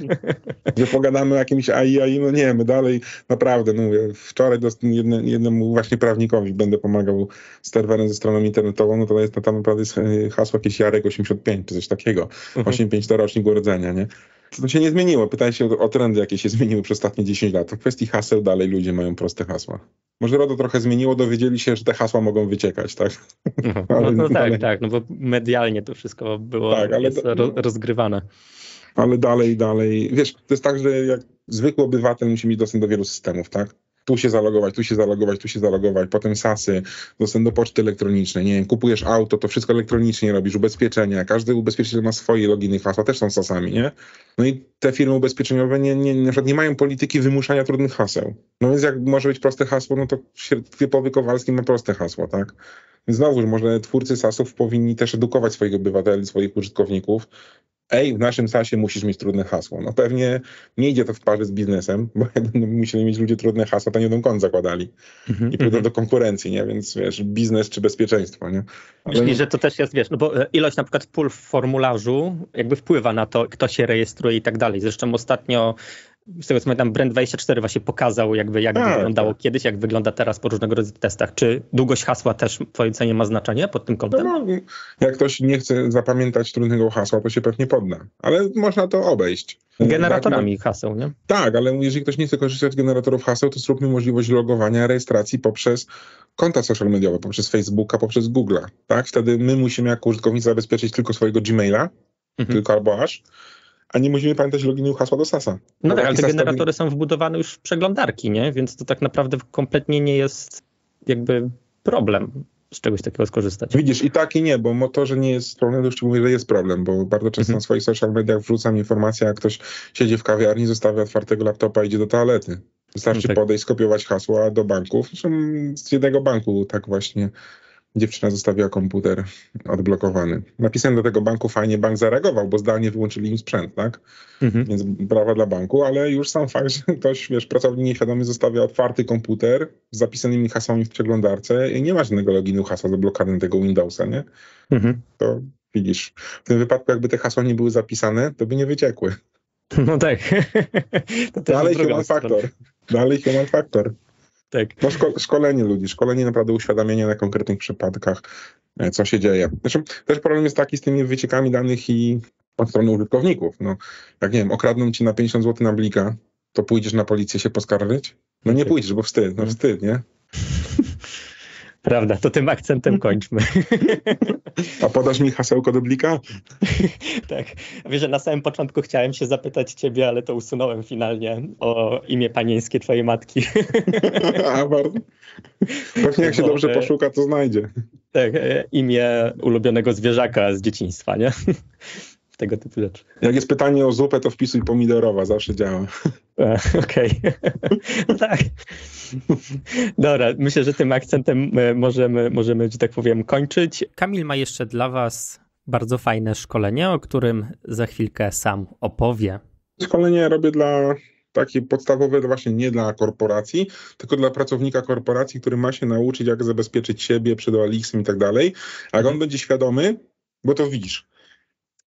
Że pogadamy o jakimś A I, A I, no nie, my dalej naprawdę, no mówię, wczoraj jedne, jednemu właśnie prawnikowi będę pomagał z serwerem ze stroną internetową, no to jest tam naprawdę jest hasło jakieś Jarek osiemdziesiąt pięć, czy coś takiego. Mhm. osiemdziesiąt pięć to rocznik urodzenia, nie? To się nie zmieniło. Pytaj się o, o trendy, jakie się zmieniły przez ostatnie dziesięć lat. W kwestii haseł dalej ludzie mają proste hasła. Może RODO trochę zmieniło, dowiedzieli się, że te hasła mogą wyciekać, tak? No, ale, no tak, dalej... tak, no bo medialnie to wszystko było tak, ale jest ro, rozgrywane. Ale dalej, dalej, wiesz, to jest tak, że jak zwykły obywatel musi mieć dostęp do wielu systemów, tak? Tu się zalogować, tu się zalogować, tu się zalogować, potem sasy, dostęp do poczty elektronicznej, nie wiem, kupujesz auto, to wszystko elektronicznie robisz, ubezpieczenia, każdy ubezpieczyciel ma swoje loginy i hasła, też są sasami, nie? No i te firmy ubezpieczeniowe nie, nie, na przykład nie mają polityki wymuszania trudnych haseł. No więc jak może być proste hasło, no to typowy Kowalski ma proste hasło, tak? Więc znowuż, może twórcy sasów powinni też edukować swoich obywateli, swoich użytkowników. Ej, w naszym sasie musisz mieć trudne hasło. No pewnie nie idzie to w parze z biznesem, bo jak będą musieli mieć ludzie trudne hasła, to nie będą kont zakładali. Mm-hmm, i pójdą mm-hmm. do konkurencji, nie? Więc wiesz, biznes czy bezpieczeństwo, nie? Ale... Myślisz, że to też jest, wiesz, no bo ilość na przykład pól w formularzu jakby wpływa na to, kto się rejestruje i tak dalej. Zresztą ostatnio z tego co pamiętam, Brand dwadzieścia cztery właśnie pokazał jakby jak tak, wyglądało tak. kiedyś, jak wygląda teraz po różnego rodzaju testach. Czy długość hasła też w twojej ocenie ma znaczenie pod tym kątem? No, jak ktoś nie chce zapamiętać trudnego hasła, to się pewnie podda. Ale można to obejść. Generatorami tak, haseł, nie? Tak, ale jeżeli ktoś nie chce korzystać z generatorów haseł, to zróbmy możliwość logowania, rejestracji poprzez konta social mediowe, poprzez Facebooka, poprzez Google'a. Tak? Wtedy my musimy jako użytkownicy zabezpieczyć tylko swojego Gmaila, mhm. tylko albo aż, a nie musimy pamiętać loginu i hasła do sasa. No tak, ale te generatory są wbudowane już w przeglądarki, nie? Więc to tak naprawdę kompletnie nie jest jakby problem z czegoś takiego skorzystać. Widzisz, i tak i nie, bo motorze nie jest problem, to już ci mówię, że jest problem, bo bardzo często mhm. na swoich social mediach wrzucam informację, jak ktoś siedzi w kawiarni, zostawia otwartego laptopa i idzie do toalety. Wystarczy no tak. podejść, skopiować hasła do banków. Zresztą z jednego banku tak właśnie dziewczyna zostawiła komputer odblokowany. Napisałem do tego banku, fajnie bank zareagował, bo zdalnie wyłączyli im sprzęt, tak? Mhm. Więc brawa dla banku, ale już sam fakt, że ktoś, wiesz, pracownik nieświadomy zostawia otwarty komputer z zapisanymi hasłami w przeglądarce i nie ma żadnego loginu, hasła zablokowanego tego Windowsa, nie? Mhm. To widzisz, w tym wypadku jakby te hasła nie były zapisane, to by nie wyciekły. No tak. To Dalej human factor. Dalej human factor. Tak. No szko- szkolenie ludzi, szkolenie naprawdę uświadamiania na konkretnych przypadkach, co się dzieje. Zresztą też problem jest taki z tymi wyciekami danych i od strony użytkowników. No, jak nie wiem, okradną ci na pięćdziesiąt złotych na blika, to pójdziesz na policję się poskarżyć? No nie pójdziesz, bo wstyd, no wstyd, nie? Prawda, to tym akcentem kończmy. A podasz mi hasełko do blika? Tak. Wiesz, że na samym początku chciałem się zapytać ciebie, ale to usunąłem finalnie o imię panieńskie twojej matki. A, bardzo. Pewnie jak się Bo, dobrze poszuka, to znajdzie. Tak, imię ulubionego zwierzaka z dzieciństwa, nie? Tego typu rzeczy. Jak jest pytanie o zupę, to wpisuj pomidorowa, zawsze działa. Okej. Okay. No tak. Dobra, myślę, że tym akcentem możemy, możemy, że tak powiem, kończyć. Kamil ma jeszcze dla was bardzo fajne szkolenie, o którym za chwilkę sam opowie. Szkolenie robię dla takie podstawowe, właśnie nie dla korporacji, tylko dla pracownika korporacji, który ma się nauczyć, jak zabezpieczyć siebie przed O L X-em i tak dalej. A jak on będzie świadomy, bo to widzisz,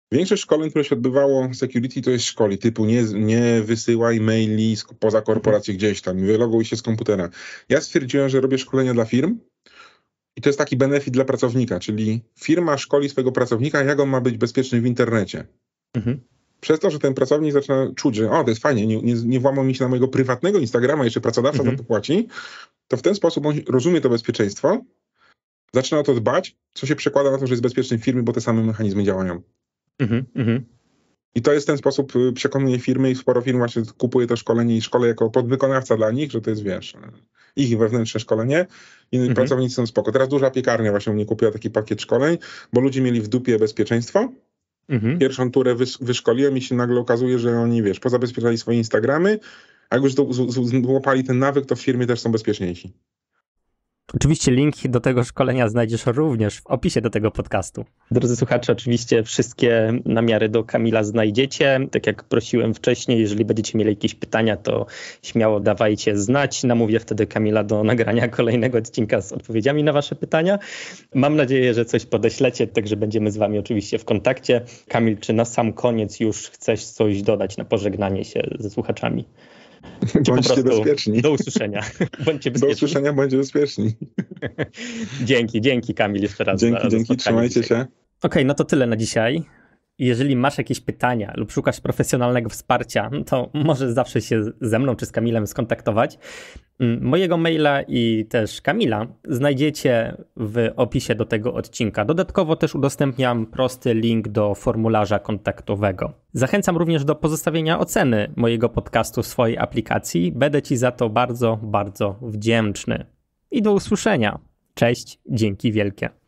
Większość szkoleń, które się odbywało w security, to jest szkoli, typu nie, nie wysyłaj maili poza korporację gdzieś tam, wyloguj się z komputera. Ja stwierdziłem, że robię szkolenia dla firm i to jest taki benefit dla pracownika, czyli firma szkoli swojego pracownika, jak on ma być bezpieczny w internecie. Mhm. Przez to, że ten pracownik zaczyna czuć, że o, to jest fajnie, nie, nie, nie włamał mi się na mojego prywatnego Instagrama, jeszcze pracodawca mhm. za to płaci, to w ten sposób on rozumie to bezpieczeństwo, zaczyna o to dbać, co się przekłada na to, że jest bezpieczny w firmie, bo te same mechanizmy działają. Mhm, mhm. I to jest ten sposób przekonuje firmy i sporo firm właśnie kupuje to szkolenie i szkole jako podwykonawca dla nich, że to jest, wiesz, ich wewnętrzne szkolenie i mhm. pracownicy są spoko. Teraz duża piekarnia właśnie u mnie kupiła taki pakiet szkoleń, bo ludzie mieli w dupie bezpieczeństwo. Mhm. Pierwszą turę wys- wyszkoliłem i się nagle okazuje, że oni, wiesz, pozabezpieczali swoje Instagramy, a jak już złapali ten nawyk, to w firmie też są bezpieczniejsi. Oczywiście link do tego szkolenia znajdziesz również w opisie do tego podcastu. Drodzy słuchacze, oczywiście wszystkie namiary do Kamila znajdziecie. Tak jak prosiłem wcześniej, jeżeli będziecie mieli jakieś pytania, to śmiało dawajcie znać. Namówię wtedy Kamila do nagrania kolejnego odcinka z odpowiedziami na wasze pytania. Mam nadzieję, że coś podeślecie, także będziemy z wami oczywiście w kontakcie. Kamil, czy na sam koniec już chcesz coś dodać na pożegnanie się ze słuchaczami? Bądźcie bezpieczni. Do usłyszenia. Bądźcie bezpieczni. Do usłyszenia, bądźcie bezpieczni. dzięki, dzięki Kamil jeszcze raz. Dzięki, za, dzięki, za trzymajcie się. Okej, okay, no to tyle na dzisiaj. Jeżeli masz jakieś pytania lub szukasz profesjonalnego wsparcia, to możesz zawsze się ze mną czy z Kamilem skontaktować. Mojego maila i też Kamila znajdziecie w opisie do tego odcinka. Dodatkowo też udostępniam prosty link do formularza kontaktowego. Zachęcam również do pozostawienia oceny mojego podcastu w swojej aplikacji. Będę Ci za to bardzo, bardzo wdzięczny. I do usłyszenia. Cześć, dzięki wielkie.